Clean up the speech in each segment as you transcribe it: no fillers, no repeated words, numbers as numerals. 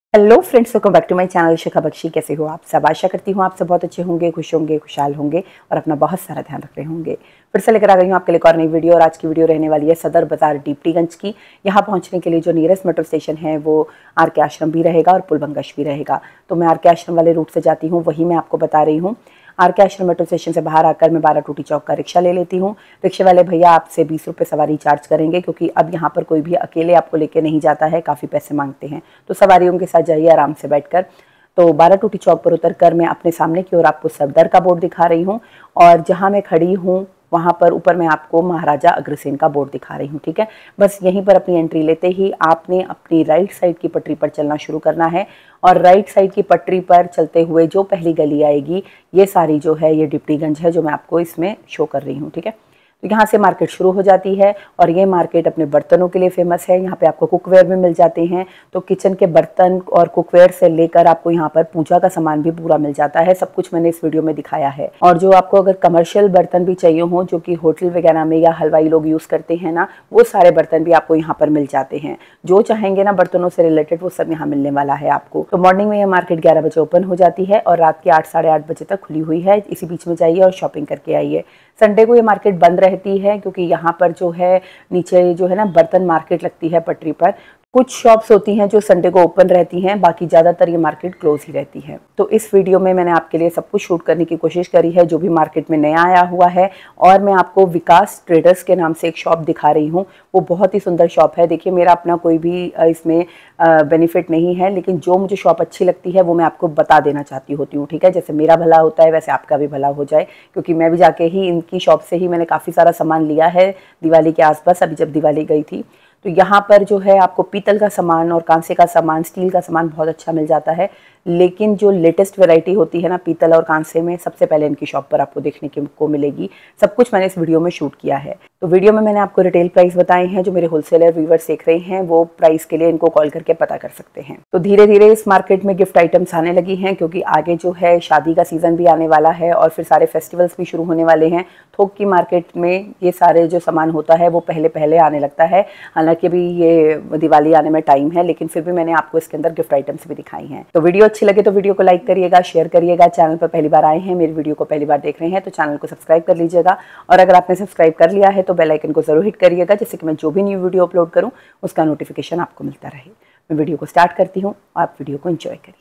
Hello friends, welcome back to my channel Shikha Bakshi. कैसे हो आप सब? आशा करती हूँ आप सब बहुत अच्छे होंगे, खुश होंगे, खुशहाल होंगे और अपना बहुत सारा ध्यान रख रहे होंगे। फिर से लेकर आ गई हूँ आपके लिए एक और नई वीडियो और आज की वीडियो रहने वाली है सदर बाजार डिप्टीगंज की। यहाँ पहुँचने के लिए जो नियरेस्ट मेट्रो स्टेशन है वो आर के आश्रम भी रहेगा और पुलबंगश भी रहेगा। तो मैं आर के आश्रम वाले रूट से जाती हूँ, वही मैं आपको बता रही हूँ। आर के आश्रम मेट्रो स्टेशन से बाहर आकर मैं 12 टूटी चौक का रिक्शा ले लेती हूँ। रिक्शे वाले भैया आपसे 20 रुपये सवारी चार्ज करेंगे, क्योंकि अब यहाँ पर कोई भी अकेले आपको लेके नहीं जाता है, काफ़ी पैसे मांगते हैं। तो सवारियों के साथ जाइए आराम से बैठकर। तो 12 टूटी चौक पर उतरकर मैं अपने सामने की ओर आपको सफदर का बोर्ड दिखा रही हूँ और जहाँ मैं खड़ी हूँ वहाँ पर ऊपर मैं आपको महाराजा अग्रसेन का बोर्ड दिखा रही हूँ। ठीक है, बस यहीं पर अपनी एंट्री लेते ही आपने अपनी राइट साइड की पटरी पर चलना शुरू करना है और राइट साइड की पटरी पर चलते हुए जो पहली गली आएगी ये सारी जो है ये डिप्टीगंज है, जो मैं आपको इसमें शो कर रही हूँ। ठीक है, तो यहाँ से मार्केट शुरू हो जाती है और ये मार्केट अपने बर्तनों के लिए फेमस है। यहाँ पे आपको कुकवेयर भी मिल जाते हैं, तो किचन के बर्तन और कुकवेयर से लेकर आपको यहाँ पर पूजा का सामान भी पूरा मिल जाता है। सब कुछ मैंने इस वीडियो में दिखाया है। और जो आपको अगर कमर्शियल बर्तन भी चाहिए हो, जो कि होटल वगैरह में या हलवाई लोग यूज़ करते हैं ना, वो सारे बर्तन भी आपको यहाँ पर मिल जाते हैं। जो चाहेंगे ना बर्तनों से रिलेटेड वो सब यहाँ मिलने वाला है आपको। तो मॉर्निंग में यह मार्केट 11 बजे ओपन हो जाती है और रात के 8 साढ़े 8 बजे तक खुली हुई है। इसी बीच में जाइए और शॉपिंग करके आइए। संडे को ये मार्केट बंद रहती है क्योंकि यहाँ पर जो है नीचे जो है ना बर्तन मार्केट लगती है पटरी पर। कुछ शॉप्स होती हैं जो संडे को ओपन रहती हैं, बाकी ज़्यादातर ये मार्केट क्लोज ही रहती है। तो इस वीडियो में मैंने आपके लिए सब कुछ शूट करने की कोशिश करी है जो भी मार्केट में नया आया हुआ है। और मैं आपको विकास ट्रेडर्स के नाम से एक शॉप दिखा रही हूँ, वो बहुत ही सुंदर शॉप है। देखिए, मेरा अपना कोई भी इसमें बेनिफिट नहीं है, लेकिन जो मुझे शॉप अच्छी लगती है वो मैं आपको बता देना चाहती होती हूँ। ठीक है, जैसे मेरा भला होता है वैसे आपका भी भला हो जाए, क्योंकि मैं भी जाके ही इनकी शॉप से ही मैंने काफ़ी सारा सामान लिया है दिवाली के आसपास, अभी जब दिवाली गई थी। तो यहाँ पर जो है आपको पीतल का सामान और कांसे का सामान, स्टील का सामान बहुत अच्छा मिल जाता है। लेकिन जो लेटेस्ट वैरायटी होती है ना पीतल और कांसे में, सबसे पहले इनकी शॉप पर आपको देखने को मिलेगी। सब कुछ मैंने इस वीडियो में शूट किया है। तो वीडियो में मैंने आपको रिटेल प्राइस बताए हैं। जो मेरे होलसेलर व्यूवर्स देख रहे हैं वो प्राइस के लिए इनको कॉल करके पता कर सकते हैं। तो धीरे धीरे इस मार्केट में गिफ्ट आइटम्स आने लगी हैं, क्योंकि आगे जो है शादी का सीजन भी आने वाला है और फिर सारे फेस्टिवल्स भी शुरू होने वाले हैं। थोक की मार्केट में ये सारे जो सामान होता है वो पहले पहले आने लगता है। हालांकि अभी ये दिवाली आने में टाइम है, लेकिन फिर भी मैंने आपको इसके अंदर गिफ्ट आइटम्स भी दिखाई हैं। तो वीडियो अच्छी लगे तो वीडियो को लाइक करिएगा, शेयर करिएगा। चैनल पर पहली बार आए हैं, मेरी वीडियो को पहली बार देख रहे हैं तो चैनल को सब्सक्राइब कर लीजिएगा। और अगर आपने सब्सक्राइब कर लिया है तो बेल आइकन को जरूर हिट करिएगा, जिससे कि मैं जो भी न्यू वीडियो अपलोड करूँ उसका नोटिफिकेशन आपको मिलता रहे। मैं वीडियो को स्टार्ट करती हूँ, आप वीडियो को एंजॉय करिए।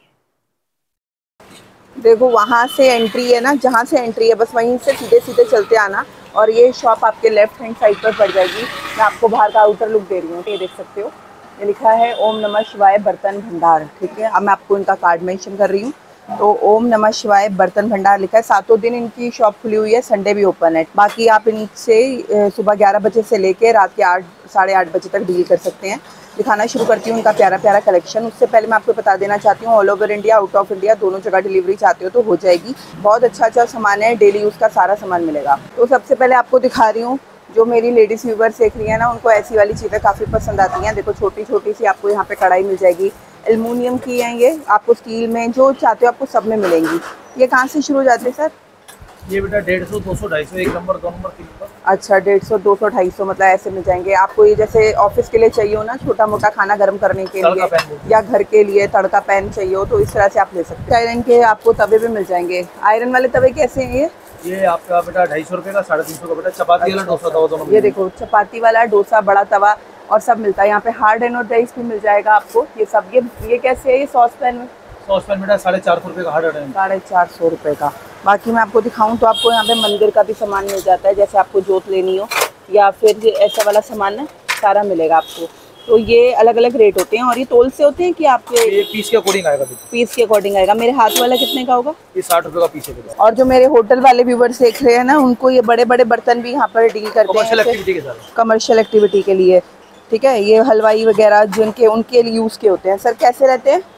देखो, वहाँ से एंट्री है ना, जहाँ से एंट्री है बस वहीं से सीधे सीधे चलते आना और ये शॉप आपके लेफ्ट हैंड साइड पर पड़ जाएगी। मैं आपको बाहर का आउटर लुक दे रही हूँ, ये देख सकते हो, ये लिखा है ओम नमः शिवाय बर्तन भंडार। ठीक है, अब मैं आपको इनका कार्ड मेंशन कर रही हूँ। तो ओम नमः शिवाय बर्तन भंडार लिखा है। 7 दिन इनकी शॉप खुली हुई है, संडे भी ओपन है। बाकी आप इनसे सुबह 11 बजे से लेके रात के 8 साढ़े 8 बजे तक डील कर सकते हैं। दिखाना शुरू करती हूँ उनका प्यारा प्यारा कलेक्शन। उससे पहले मैं आपको बता देना चाहती हूँ, all over India, out of India दोनों जगह डिलीवरी चाहते हो तो हो जाएगी। बहुत अच्छा सामान है, डेली यूज़ का सारा सामान मिलेगा। तो सबसे पहले आपको दिखा रही हूँ, जो मेरी लेडीज़ व्यूवर्स देख रही है ना, उनको ऐसी वाली चीज़ें काफ़ी पसंद आती हैं। देखो, छोटी छोटी सी आपको यहाँ पे कढ़ाई मिल जाएगी, एल्युमिनियम की है ये, आपको स्टील में जो चाहते हो आपको सब में मिलेंगी। ये कहाँ से शुरू हो जाते हैं सर? ये बेटा 150, 200, 250, 1 नंबर, 2 नंबर, 3 नंबर। अच्छा, 150, 200, 250 मतलब ऐसे मिल जाएंगे आपको। ये जैसे ऑफिस के लिए चाहिए हो ना, छोटा मोटा खाना गर्म करने के लिए या घर के लिए तड़का पैन चाहिए हो, तो इस तरह से आप ले सकते हैं। आयरन के आपको तवे भी मिल जाएंगे। आयरन वाले तवे कैसे हैं ये आपका बेटा 250 रुपये का, 350 का बेटा। चपाती वाला डोसा तवा दोनों। ये देखो, चपाती वाला डोसा, बड़ा तवा और सब मिलता है यहाँ पे। हार्ड एंड और राइस भी मिल जाएगा आपको। ये सब ये कैसे है? ये सॉस पैन में, सॉस पैन बेटा 450 रुपये का, हार्ड एंड 450 रुपये का। बाकी मैं आपको दिखाऊं तो आपको यहाँ पे मंदिर का भी सामान मिल जाता है, जैसे आपको जोत लेनी हो या फिर ऐसा वाला सामान ना सारा मिलेगा आपको। तो ये अलग अलग रेट होते हैं। और ये तोल से होते हैं कि आपके? ये पीस के अकॉर्डिंग आएगा। पीस के अकॉर्डिंग आएगा। मेरे हाथ वाला कितने का होगा? ये 60 रुपये का पीस है। और जो मेरे होटल वाले व्यूवर्स देख रहे हैं ना, उनको ये बड़े बड़े बर्तन भी यहाँ पर डील करते हैं कमर्शियल एक्टिविटी के लिए। ठीक है, ये हलवाई वगैरह जिनके उनके लिए यूज़ के होते हैं। सर कैसे रहते हैं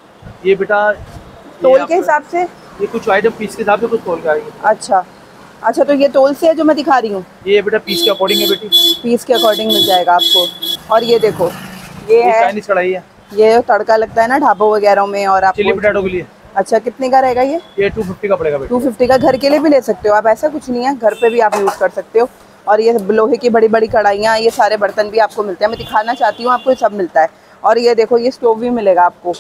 ये बेटा? तोल के हिसाब से? ये कुछ आइटम पीस के हिसाब से, कुछ तोल के आएगी। अच्छा अच्छा, तो ये तोल से है जो मैं दिखा रही हूँ? ये बेटा पीस के अकॉर्डिंग है बेटी, पीस के अकॉर्डिंग मिल जाएगा आपको। और ये देखो, ये है चाइनीज कढ़ाई है, ये तड़का लगता है ना ढाबों वगैरह में। और आप चिली पोटैटो के लिए। अच्छा, कितने का रहेगा ये? ये 250 का पड़ेगा बेटा। 250 का। घर के लिए भी ले सकते हो आप, ऐसा कुछ नहीं है, घर पे भी आप यूज़ कर सकते हो। और ये लोहे की बड़ी बड़ी कढ़ाइयाँ, ये सारे बर्तन भी आपको मिलते हैं। मैं दिखाना चाहती हूँ आपको, ये सब मिलता है। और ये देखो, ये स्टोव भी मिलेगा आपको।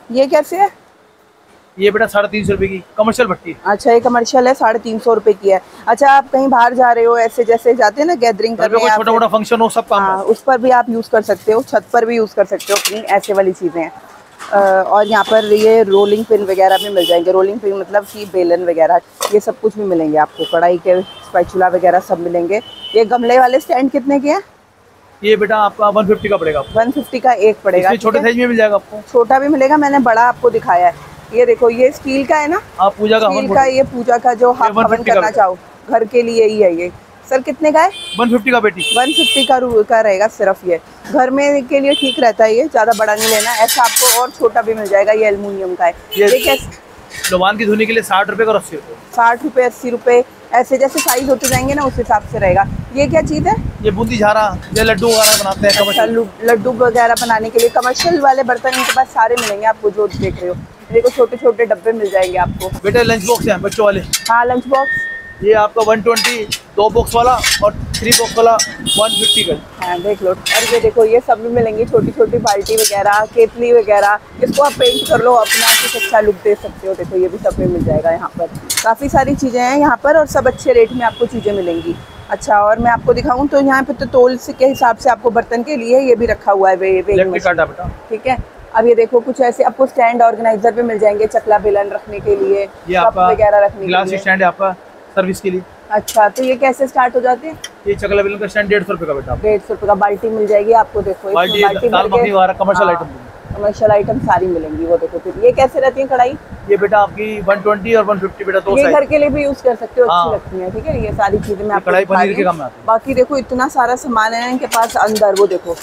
ये कैसे है? ये बेटा 350 रुपए की कमर्शियल भट्टी। अच्छा, ये कमर्शियल है, 350 रुपए की है। अच्छा, आप कहीं बाहर जा रहे हो, ऐसे जैसे जाते हैं ना गैदरिंग करने, कोई छोटा मोटा फंक्शन हो, सब काम उस पर भी आप यूज कर सकते हो, छत पर भी यूज कर सकते हो अपनी, ऐसे वाली चीजें हैं। और यहाँ पर ये रोलिंग पिन वगैरह भी मिल जाएंगे। रोलिंग पिन मतलब कि बेलन वगैरह, ये सब कुछ भी मिलेंगे आपको। कढ़ाई के स्पैचुला वगैरह सब मिलेंगे। ये गमले वाले स्टैंड कितने के हैं? ये बेटा आपका 150 का पड़ेगा। 150 का एक पड़ेगा। छोटे साइज में मिल जाएगा आपको। छोटा भी मिलेगा, मैंने बड़ा आपको दिखाया है। ये देखो, ये स्टील का है ना, पूजा का स्टील का। ये पूजा का जो आप हवन करना चाहो घर के लिए ही है। ये सर कितने का है? 150 का बेटी। 150 का रहेगा सिर्फ। ये घर में के लिए ठीक रहता है, ये ज़्यादा बड़ा नहीं लेना। ऐसा आपको और छोटा भी मिल जाएगा। ये एल्युमिनियम का है। ये कैसे? लोबान की धुनी के लिए 60 रुपए का, 80 रुपए। 60 रुपए, 80 रुपए, ऐसे जैसे साइज होते जाएंगे ना उस हिसाब से रहेगा। ये क्या चीज़ है? ये बूंदी झारा, ये लड्डू वगैरह बनाते हैं। अच्छा, लड्डू वगैरह बनाने के लिए कमर्शियल वाले बर्तन इनके पास सारे मिलेंगे आपको, जो देख रहे हो। देखो, छोटे छोटे डब्बे मिल जाएंगे आपको। बेटा लंच बॉक्स है बच्चों वाले। हाँ, लंच बॉक्स। ये आपका 120, 2 बॉक्स वाला और 3 बॉक्स वाला 150 का। हाँ, देख लो। और ये देखो, ये सब भी मिलेंगे। छोटी छोटी बाल्टी वगैरह, केतली वगैरह, इसको आप पेंट कर लो अपना, कुछ अच्छा लुक दे सकते हो। देखो, ये भी सब में मिल जाएगा। यहाँ पर काफ़ी सारी चीज़ें हैं यहाँ पर, और सब अच्छे रेट में आपको चीज़ें मिलेंगी। अच्छा, और मैं आपको दिखाऊँ तो यहाँ पे तो तोल से के हिसाब से आपको बर्तन के लिए ये भी रखा हुआ है बेटा। ठीक है। अब ये देखो, कुछ ऐसे आपको स्टैंड ऑर्गेनाइजर भी मिल जाएंगे, चकला बेलन रखने के लिए, कप वगैरह रखने के लिए। स्टैंड है आपका सर्विस के लिए। अच्छा, तो ये कैसे स्टार्ट हो जाते हैं? ये चकला बेलन का स्टैंड 150 रुपए का बेटा। 150 रुपए का। बाल्टी मिल जाएगी आपको। देखो, कमर्शियल आइटम सारी मिलेंगी। वो देखो, फिर ये कैसे रहती है कढ़ाई? ये बेटा आपकी 120 और 150 बेटा, 2 ये घर के लिए भी यूज कर सकते हो, अच्छी लगती है। ठीक है, ये सारी चीजें मैं आपको कढ़ाई पनीर के काम में आती है। बाकी देखो, इतना सारा सामान है इनके पास अंदर। वो देखो,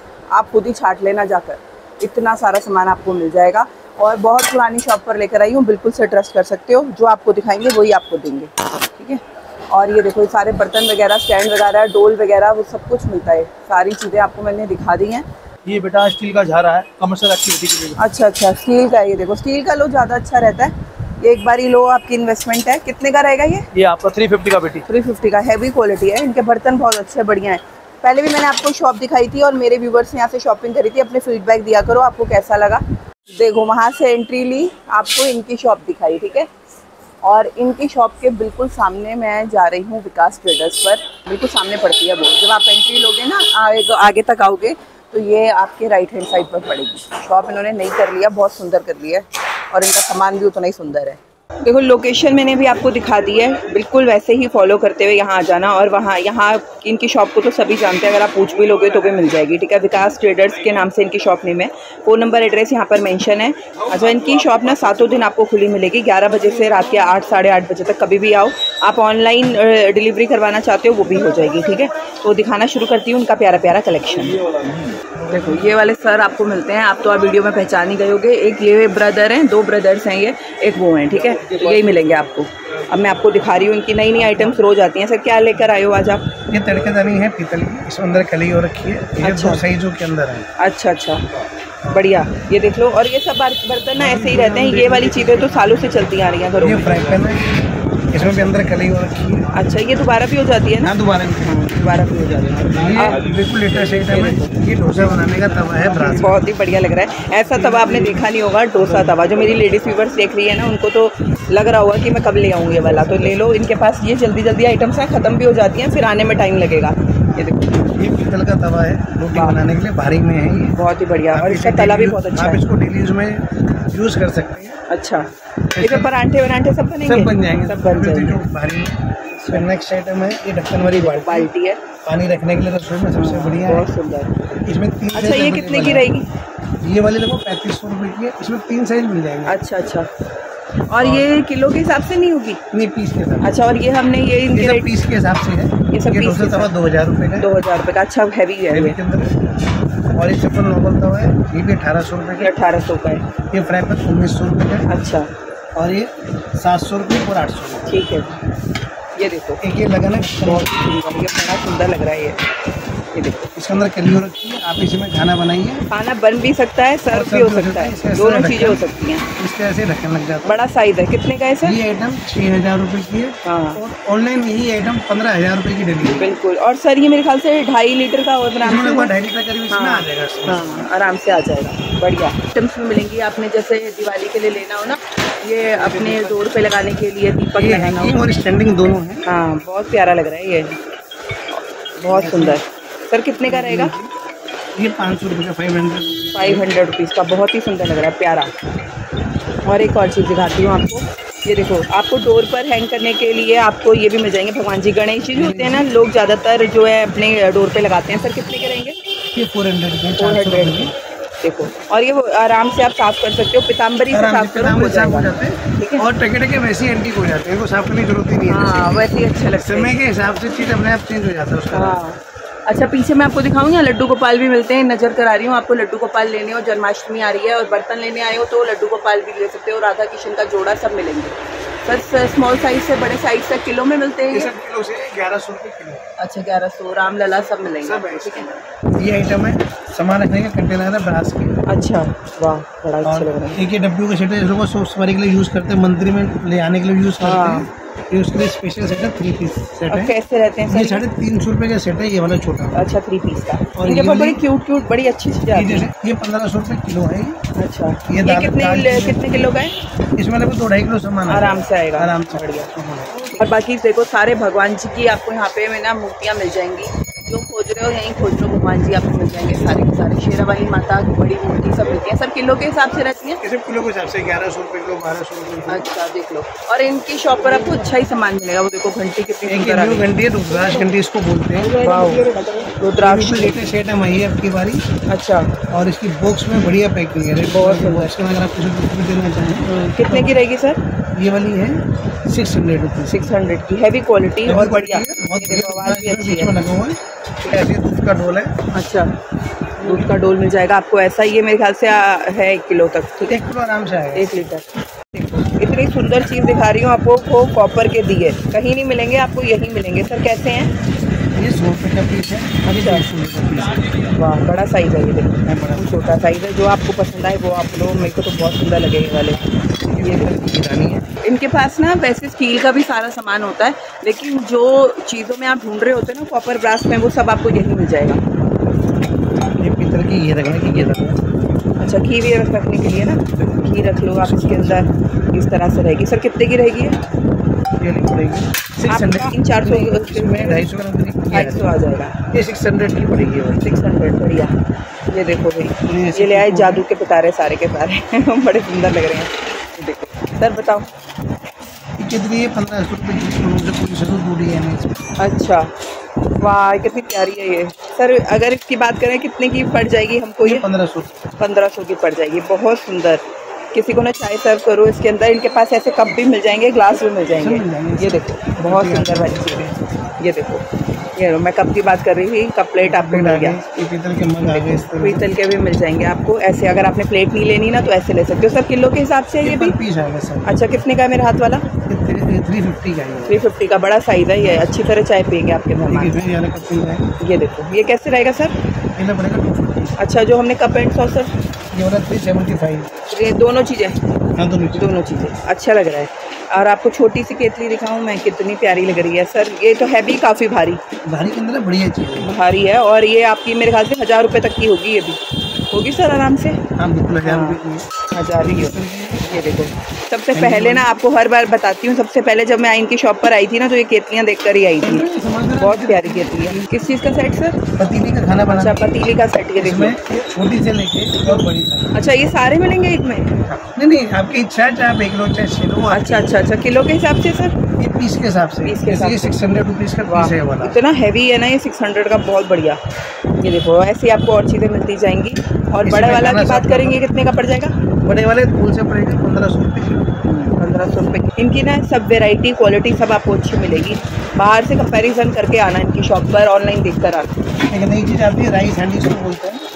आप खुद ही छाट लेना जाकर, इतना सारा सामान आपको मिल जाएगा। और बहुत पुरानी शॉप पर लेकर आई हूँ, बिल्कुल से ट्रस्ट कर सकते हो। जो आपको दिखाएंगे वही आपको देंगे। ठीक है। और ये देखो, ये सारे बर्तन वगैरह, स्टैंड वगैरह, डोल वगैरह, वो सब कुछ मिलता है। सारी चीज़ें आपको मैंने दिखा दी हैं। ये बेटा स्टील का झारा है, कमर्शियल एक्टिविटी के लिए। अच्छा, स्टील का है। ये देखो, स्टील का लो, ज़्यादा अच्छा रहता है। ये एक बार ही लो, आपकी इन्वेस्टमेंट है। कितने का रहेगा ये? आपका 350 का बेटी। 350 का। हैवी क्वालिटी है, इनके बर्तन बहुत अच्छे बढ़िया हैं। पहले भी मैंने आपको शॉप दिखाई थी और मेरे व्यूवर्स यहाँ से शॉपिंग करी थी। अपने फीडबैक दिया करो, आपको कैसा लगा। देखो, वहाँ से एंट्री ली, आपको इनकी शॉप दिखाई। ठीक है। और इनकी शॉप के बिल्कुल सामने मैं जा रही हूँ विकास ट्रेडर्स पर। बिल्कुल सामने पड़ती है वो। जब आप एंट्री लोगे ना, आगे तक आओगे तो ये आपके राइट हैंड साइड पर पड़ेगी। शॉप इन्होंने नहीं कर लिया, बहुत सुंदर कर लिया है, और इनका सामान भी उतना ही सुंदर है। देखो, लोकेशन मैंने भी आपको दिखा दी है, बिल्कुल वैसे ही फॉलो करते हुए यहाँ आ जाना। और यहाँ इनकी शॉप को तो सभी जानते हैं, अगर आप पूछ भी लोगे तो भी मिल जाएगी। ठीक है। विकास ट्रेडर्स के नाम से इनकी शॉप नेम है। फ़ोन नंबर, एड्रेस यहाँ पर मेंशन है। अच्छा, इनकी शॉप ना 7 दिन आपको खुली मिलेगी, 11 बजे से रात के 8 साढ़े 8 बजे तक। कभी भी आओ। आप ऑनलाइन डिलीवरी करवाना चाहते हो वो भी हो जाएगी। ठीक है। तो दिखाना शुरू करती हूँ उनका प्यारा प्यारा कलेक्शन। देखो, ये वाले सर आपको मिलते हैं, आप तो आप वीडियो में पहचान ही गए होंगे। एक ये ब्रदर हैं, 2 ब्रदर्स हैं ये, एक वो हैं। ठीक है। तो यही मिलेंगे आपको। अब मैं आपको दिखा रही हूँ, इनकी नई नई आइटम्स रोज आती हैं। सर, क्या लेकर आए हो आज आप? ये तड़केदानी है पीतल की, इसमें अंदर कली हो रखी है। ये 2 साइजों के अंदर है। अच्छा, बढ़िया। ये देख लो। और ये सब बर्तन ना ऐसे ही रहते हैं। ये वाली चीज़ें तो सालों से चलती आ रही हैं घरों में। ये फ्राई पैन है, इसमें भी अंदर कली हो रखी है। अच्छा, ये दोबारा भी हो जाती है ना? हाँ, दोबारा भी हो जाती है। ये बिल्कुल लेटेस्ट आइटम है। ये डोसा बनाने का तवा है, ब्रास। बहुत ही बढ़िया लग रहा है। ऐसा तवा आपने देखा नहीं होगा, डोसा तवा। जो मेरी लेडीज व्यूवर्स देख रही है ना, उनको तो लग रहा होगा कि मैं कब ले आऊँगी ये वाला। तो ले लो, इनके पास ये जल्दी आइटम्स हैं, ख़त्म भी हो जाती हैं, फिर आने में टाइम लगेगा। ये देखो, ये पीतल का तवा है, रोटी बनाने के लिए भारी में है ये। बहुत ही बढ़िया। और इसका तला भी बहुत अच्छा है। आप इसको डेली यूज में यूज़ कर सकते हैं। अच्छा, इसमें परांठे वरांठे सब बनेंगे? सब बन जाएंगे, सब बन जाएंगे। भारी में। नेक्स्ट आइटम है, ये ढक्कन वाली बाल्टी है, पानी रखने के लिए रसोई में सबसे बढ़िया है। बहुत सुंदर। इसमें 3 अच्छा, ये कितने की रहेगी? ये वाली लगभग 3500 रुपये की है। इसमें 3 साइज मिल जाएंगे। अच्छा। और ये किलो के हिसाब से नहीं होगी? नहीं, पीस के हिसाब। अच्छा, और ये हमने ये इनके रेट पीस के हिसाब से है। ये सब डोसा तवा 2000 रुपये का। 2000 रुपये का। अच्छा, हैवी है ये। के अंदर। और ये सिंपल नॉर्मल तवा है, ये भी 1800 रुपये का। 1800 का है। ये फ्राई पैन 1900 रुपये का। अच्छा। और ये 700 रुपये और 800 रुपये। ठीक है। ये देखो, एक ये लगाना बहुत सुंदर, ये बड़ा सुंदर लग रहा है ये देखो। इसके अंदर कली हो रखी है, आप इसमें खाना बनाइए। खाना बन भी सकता है, सर्व भी हो सकता है, दोनों चीज़ें हो सकती हैं। इस तरह से ढक्कन लग जाता है। बड़ा साइज है। कितने का है सर? ये आइटम 6000 रुपये की है। हाँ। और ऑनलाइन यही आइटम 15000 रुपये की डिलीवरी। बिल्कुल। और सर, ये मेरे ख्याल से 2.5 लीटर का और 2.5 लीटर करीब इसमें आ जाएगा। हाँ, आराम से आ जाएगा। बढ़िया आइटम्स में मिलेंगी। आपने जैसे दिवाली के लिए लेना हो ना, ये अपने डोर पे लगाने के लिए, दीपक लगाना हो, और स्टैंडिंग दोनों है। हाँ बहुत प्यारा लग रहा है ये, बहुत सुंदर। सर कितने का रहेगा? ये 500 रुपये का, 500 रुपीज़ का, बहुत ही सुंदर लग रहा है, प्यारा। और एक और चीज़ दिखाती हूँ आपको, ये देखो, आपको डोर पर हैंग करने के लिए आपको ये भी मिल जाएंगे भगवान जी। गणेश जी होते हैं ना, लोग ज़्यादातर जो है अपने डोर पे लगाते हैं। सर कितने के रहेंगे? ये 400 400 देखो। और ये वो आराम से आप साफ़ कर सकते हो, पीताम्बरी से साफ करो हो जाते हैं। ठीक है, और टके वैसे ही एंटीक हो जाते हैं, वो साफ करने की जरूरत ही नहीं है। हाँ वैसे ही अच्छा लगता है, समय के हिसाब से चीज़ अपने आप चेंज हो जाता है उसका। हाँ अच्छा, पीछे मैं आपको दिखाऊँ, यहाँ लड्डू गोपाल भी मिलते हैं, नज़र करा रही हूँ आपको। लड्डू गोपाल लेने हो, जन्माष्टमी आ रही है और बर्तन लेने आए हो तो लड्डू गोपाल भी ले सकते हो। राधा कृष्ण का जोड़ा सब मिलेंगे। सर स्मॉल साइज से बड़े साइज तक किलो में मिलते हैं। सब किलो से 1100 रुपये किलो। अच्छा 1100, राम लला सब मिलेंगे। ठीक है, ये आइटम है सामान रखने का कंटेनर है ब्रास के। अच्छा वाह, बड़ा अच्छा लग रहा है। एक ये डब्बू का सेट है, जिसको सोप सवारी के लिए यूज़ करते हैं, मंदिर में ले आने के लिए यूज़ करते हैं। ये उसके लिए स्पेशल सेट है, 3 पीस सेट है। कैसे रहते हैं? ये 350 रुपये का सेट है, ये वाला छोटा। अच्छा 3 पीस का। और ये बड़ी क्यूट बड़ी अच्छी चीज़ है। ये 1500 रुपये किलो है। अच्छा, ये कितने किलो का है? इसमें लगभग 2-2.5 किलो सामान आराम से आएगा, आराम से। बढ़िया। और बाकी देखो, सारे भगवान जी की आपको यहाँ पे में ना मूर्तियाँ मिल जाएंगी। जो खोज रहे हो यहीं खोज लो, भगवान जी आपको मिल जाएंगे सारे के सारे। शेरावाली माता की बड़ी मूर्ति सब मिलती है। सर किलो के हिसाब से रहती है? किसी किलो के हिसाब से 1100 रुपये किलो, 1200 रुपये। अच्छा देख लो। और इनकी शॉप पर आपको अच्छा ही सामान मिलेगा। वो देखो घंटी कितनी सुंदर है, घंटी है, रुद्राक्ष घंटी इसको बोलते हैं। रुद्राक्ष लेटेस्ट सेट है, वही है आपकी बारी। अच्छा, और इसकी बॉक्स में बढ़िया पैकिंग है, बहुत बॉक्स में। अगर आप कुछ देना चाहें, कितने की रहेगी सर? ये वाली है 600 रुपये। 600 की, हैवी क्वालिटी और बढ़िया, आवाज़ भी अच्छी है। लगा हुआ है, ऐसे दूध का डोल है। अच्छा, दूध का डोल मिल जाएगा आपको ऐसा। ये मेरे ख्याल से है 1 किलो तक। ठीक है, 1 किलो आराम से आएगा, 1 लीटर। देखो इतनी सुंदर चीज़ दिखा रही हूँ आपको, वो कॉपर के दिए कहीं नहीं मिलेंगे, आपको यहीं मिलेंगे। सर कैसे हैं? ये 100 रुपये का पीस है। अच्छा, 100 रुपये का पीस है। वाह बड़ा साइज़ है ये, देखो बड़ा छोटा साइज़ है। जो आपको पसंद आए वो आप लो, मेरे को तो बहुत सुंदर लगे ये वाले। ये रानी है। इनके पास ना वैसे स्टील का भी सारा सामान होता है, लेकिन जो चीज़ों में आप ढूंढ रहे होते हैं ना कॉपर ब्रास में, वो सब आपको यहीं मिल जाएगा। ये पीतल की ये रखने की, ये रखना। अच्छा, घी भी रखने के लिए ना, घी रख लो आप इसके अंदर, इस तरह से रहेगी। सर कितने की रहेगी ये पड़ेगी 600। 300-400 में 250 ग्राम 250 आ जाएगा। ये 600 की पड़ेगी। 600, बढ़िया। ये देखो भाई, ये ले आए जादू के पिटारे सारे के सारे बड़े सुंदर लग रहे हैं। देखो सर बताओ कितनी है? 1500 रुपये है। अच्छा वाह, कितनी प्यारी है ये। सर अगर इसकी बात करें कितने की पड़ जाएगी हमको? ये 1500 की पड़ जाएगी। बहुत सुंदर। किसी को ना चाय सर्व करो इसके अंदर। इनके पास ऐसे कप भी मिल जाएंगे, ग्लास भी मिल जाएंगे। ये देखो बहुत सुंदर वाली चीज़ है। ये देखो, ये लो, मैं कप की बात कर रही थी, कप प्लेट आपको मिल गया। पीतल के मग आ गए, पीतल के भी मिल जाएंगे आपको ऐसे। अगर आपने प्लेट नहीं लेनी ना तो ऐसे ले सकते हो। सर किलो के हिसाब से ये भी पीस आएगा सर। अच्छा, कितने का है मेरे हाथ वाला? 350 का है। 350 का बड़ा साइज़ है ये। अच्छी तरह चाय पियेंगे आपके मेहमान। ये देखो, ये कैसे रहेगा सर? ये पड़ेगा 250। अच्छा, जो हमने कप एंड सॉसर, ये वाला 375। ये दोनों चीज़ें? हाँ, दोनों चीज़ें। अच्छा लग रहा है। और आपको छोटी सी केतली दिखाऊं मैं, कितनी प्यारी लग रही है। सर ये तो है भी काफ़ी भारी के अंदर बढ़िया चीज़ है, भारी है। और ये आपकी मेरे ख्याल से 1000 रुपये तक की होगी। ये भी होगी सर आराम से? हाँ बिल्कुल, 1000 ही होगी। ये देखो, सबसे पहले ना आपको हर बार बताती हूँ, सबसे पहले जब मैं इनकी शॉप पर आई थी ना तो ये केतलियाँ देखकर ही आई थी। बहुत प्यारी केतली है। किस चीज़ का सेट सर? पतीली का खाना बनाना। अच्छा, पतीली का सेट। ये देखो, छोटी से लेके बहुत बड़ी तक। अच्छा, ये सारे मिलेंगे एक में? नहीं, आपकी इच्छा है, चाहे आप 1 लो चाहे 6 लो। अच्छा, किलो के हिसाब से सर? ये पीस के हिसाब से। 600 रुपीज़ का पीस है वाला। इतना हैवी है ना ये, 600 का, बहुत बढ़िया। ये देखो, ऐसे आपको और चीज़ें मिलती जाएंगी। और बड़े वाला की बात करेंगे, कितने का पड़ जाएगा? बड़े वाले फूल से पड़ेगा 1500 रुपये किलो। 1500 रुपये की। इनकी ना सब वेराइटी क्वालिटी सब आपको अच्छी मिलेगी। बाहर से कंपैरिजन करके आना इनकी शॉप पर, ऑनलाइन देख कर आना। एक नई चीज़ आती है, राइस हैंडी इसको बोलते हैं।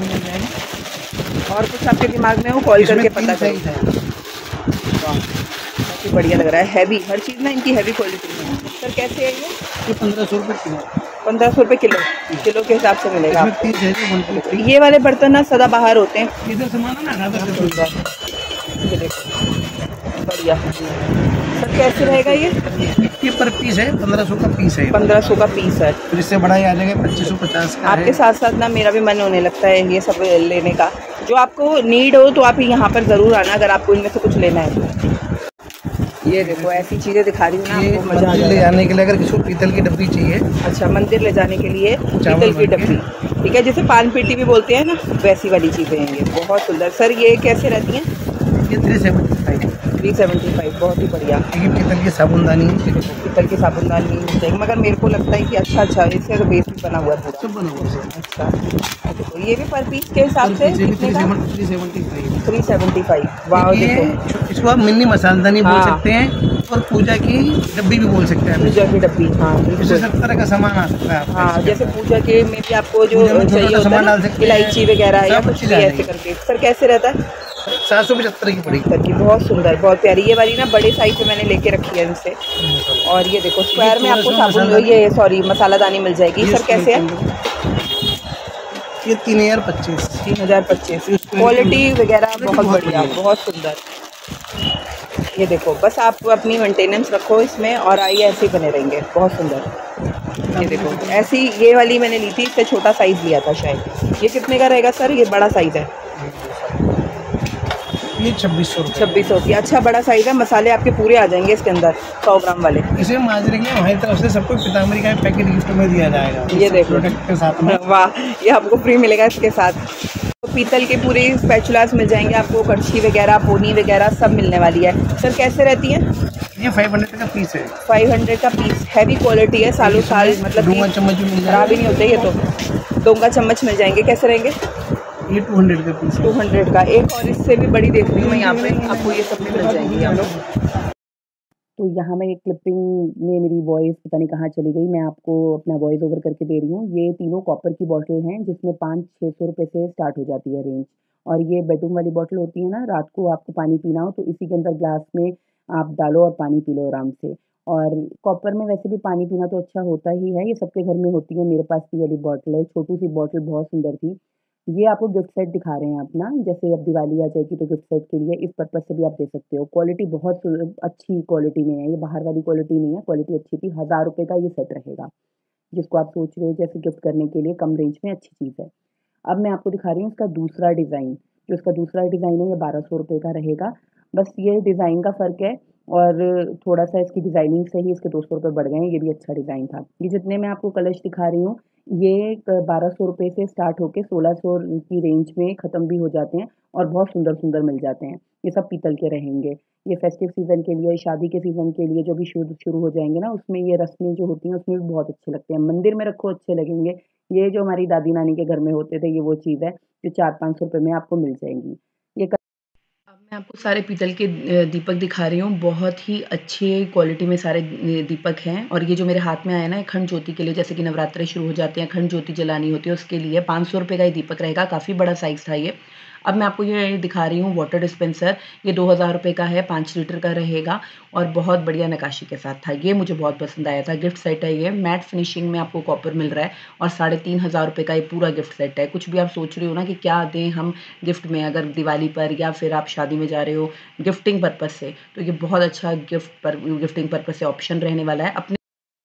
और कुछ आपके दिमाग में हो कॉल करके पता करें। काफ़ी बढ़िया लग रहा है, हैवी। हर चीज़ ना इनकी हैवी क्वालिटी में। सर कैसे है ये? 1500 रुपये किलो। 1500 रुपये किलो के हिसाब से मिलेगा। ये वाले बर्तन ना सदा बाहर होते हैं। इधर सामान है ना, ये देखो बढ़िया। सर कैसे रहेगा ये? ये पर पीस है, 1500 का पीस है। 1500 का पीस है। तो इससे बड़ा ही आ जाएगा 2550 का। आपके साथ साथ ना मेरा भी मन होने लगता है ये सब लेने का। जो आपको नीड हो तो आप यहाँ पर ज़रूर आना, अगर आपको इनमें से कुछ लेना है तो। ये देखो ऐसी चीज़ें दिखा रही हूँ ना आपको, मज़ा आ जाएगा। ले जाने के लिए अगर किसी को पीतल की डब्बी चाहिए, अच्छा मंदिर ले जाने के लिए पीतल की डब्बी, ठीक है, जैसे पान पेटी भी बोलते हैं ना, वैसी वाली चीज़ें हैं ये, बहुत सुंदर। सर ये कैसे रहती हैं? ये 375, बहुत ही बढ़िया। ये पीतल की साबुनदानी, पीतल की साबुनदानी मिल जाएगी, मगर मेरे को लगता है कि अच्छा इससे तो बेस भी बना हुआ है पूरा। सब बना हुआ है। अच्छा देखो ये भी पर पीस के हिसाब से 375। वाह देखो, इसको आप मिनी मसालदानी बोल सकते हैं और पूजा की डब्बी भी बोल सकते हैं। पूजा की डब्बी, हाँ इसमें सब तरह का सामान आ सकता है। हाँ जैसे पूजा के में भी आपको जो चाहिए होता है ना, इलायची वगैरह या कुछ भी ऐसे करके। सर कैसे रहता है? 775 की पड़ेगी। बहुत सुंदर, बहुत प्यारी। ये वाली ना बड़े साइज में मैंने लेके रखी है इनसे। और ये देखो स्क्वायर में आपको साबुन, ये सॉरी मसालादानी मिल जाएगी। सर कैसे है? ये 3025। 3025। क्वालिटी वगैरह बहुत बढ़िया, बहुत सुंदर। ये देखो बस आप अपनी मेंटेनेंस रखो इसमें और आइए ऐसे ही बने रहेंगे, बहुत सुंदर। ये देखो ऐसी ये वाली मैंने ली थी, इससे छोटा साइज़ लिया था शायद। ये कितने का रहेगा सर? ये बड़ा साइज़ है, ये 2600 की। अच्छा बड़ा साइज़ है, मसाले आपके पूरे आ जाएंगे इसके अंदर 100 ग्राम वाले। इसे माजरे के हमारी तरफ से सबको पीताम्बरी का पैकेट गिफ्ट में दिया जाएगा, ये देखो प्रोडक्ट के साथ में। वाह, ये आपको फ्री मिलेगा इसके साथ। तो पीतल के पूरे स्पैचुलास मिल जाएंगे आपको, कड़छी वगैरह, पोनी वगैरह सब मिलने वाली है। सर कैसे रहती है? ये 500 का पीस है। 500 का पीस, हैवी क्वालिटी है, सालों साल मतलब डोंगा चम्मच भी मिल खराब ही नहीं होते। ये तो डोंगा चम्मच मिल जाएंगे। कैसे रहेंगे? ये 200 का पीस है। 200 का। एक और इससे भी बड़ी देख रही हूँ मैं यहाँ पे, आपको ये सब भी मिल जाएंगी आप लोग। तो यहाँ मैं क्लिपिंग में मेरी वॉइस पता नहीं कहाँ चली गई, मैं आपको अपना वॉइस ओवर करके दे रही हूँ। ये तीनों कॉपर की बॉटल हैं जिसमें 500-600 रुपये से स्टार्ट हो जाती है रेंज। और ये बेडरूम वाली बॉटल होती है ना, रात को आपको पानी पीना हो तो इसी के अंदर ग्लास में आप डालो और पानी पी लो आराम से। और कॉपर में वैसे भी पानी पीना तो अच्छा होता ही है, ये सबके घर में होती है, मेरे पास भी वाली बॉटल है, छोटी सी बॉटल बहुत सुंदर थी। ये आपको गिफ्ट सेट दिखा रहे हैं अपना, जैसे अब दिवाली आ जाएगी तो गिफ्ट सेट के लिए इस पर्पज़ से भी आप दे सकते हो। क्वालिटी बहुत अच्छी क्वालिटी में है, ये बाहर वाली क्वालिटी नहीं है, क्वालिटी अच्छी थी। 1000 रुपये का ये सेट रहेगा, जिसको आप सोच रहे हो जैसे गिफ्ट करने के लिए कम रेंज में अच्छी चीज़ है। अब मैं आपको दिखा रही हूँ इसका दूसरा डिज़ाइन। जो इसका दूसरा डिज़ाइन है ये 1200 रुपये का रहेगा। बस ये डिज़ाइन का फ़र्क है और थोड़ा-सा इसकी डिज़ाइनिंग से ही इसके 200 रुपये बढ़ गए हैं। ये भी अच्छा डिज़ाइन था। ये जितने मैं आपको कलश दिखा रही हूँ ये 1200 रुपये से स्टार्ट होके 1600 की रेंज में ख़त्म भी हो जाते हैं और बहुत सुंदर-सुंदर मिल जाते हैं। ये सब पीतल के रहेंगे। ये फेस्टिव सीज़न के लिए, शादी के सीज़न के लिए जो भी शुरू हो जाएँगे ना, उसमें ये रस्में जो होती हैं उसमें भी बहुत अच्छे लगते हैं। मंदिर में रखो अच्छे लगेंगे। ये जो हमारी दादी-नानी के घर में होते थे, ये वो चीज़ है जो 400-500 रुपये में आपको मिल जाएगी। ये अब मैं आपको सारे पीतल के दीपक दिखा रही हूँ। बहुत ही अच्छी क्वालिटी में सारे दीपक हैं और ये जो मेरे हाथ में आया ना, अखंड ज्योति के लिए, जैसे कि नवरात्रे शुरू हो जाते हैं, अखंड ज्योति जलानी होती है, उसके लिए 500 रुपये का ये दीपक रहेगा। काफ़ी बड़ा साइज़ था ये। अब मैं आपको ये दिखा रही हूँ वाटर डिस्पेंसर। ये 2000 रुपये का है, 5 लीटर का रहेगा और बहुत बढ़िया नक्काशी के साथ था। ये मुझे बहुत पसंद आया था। गिफ्ट सेट है ये, मैट फिनिशिंग में आपको कॉपर मिल रहा है और 3500 रुपये का ये पूरा गिफ्ट सेट है। कुछ भी आप सोच रहे हो ना कि क्या दें हम गिफ्ट में, अगर दिवाली पर या फिर आप शादी में जा रहे हो गिफ्टिंग पर्पज़ से, तो ये बहुत अच्छा गिफ्टिंग पर्पज़ से ऑप्शन रहने वाला है। अपने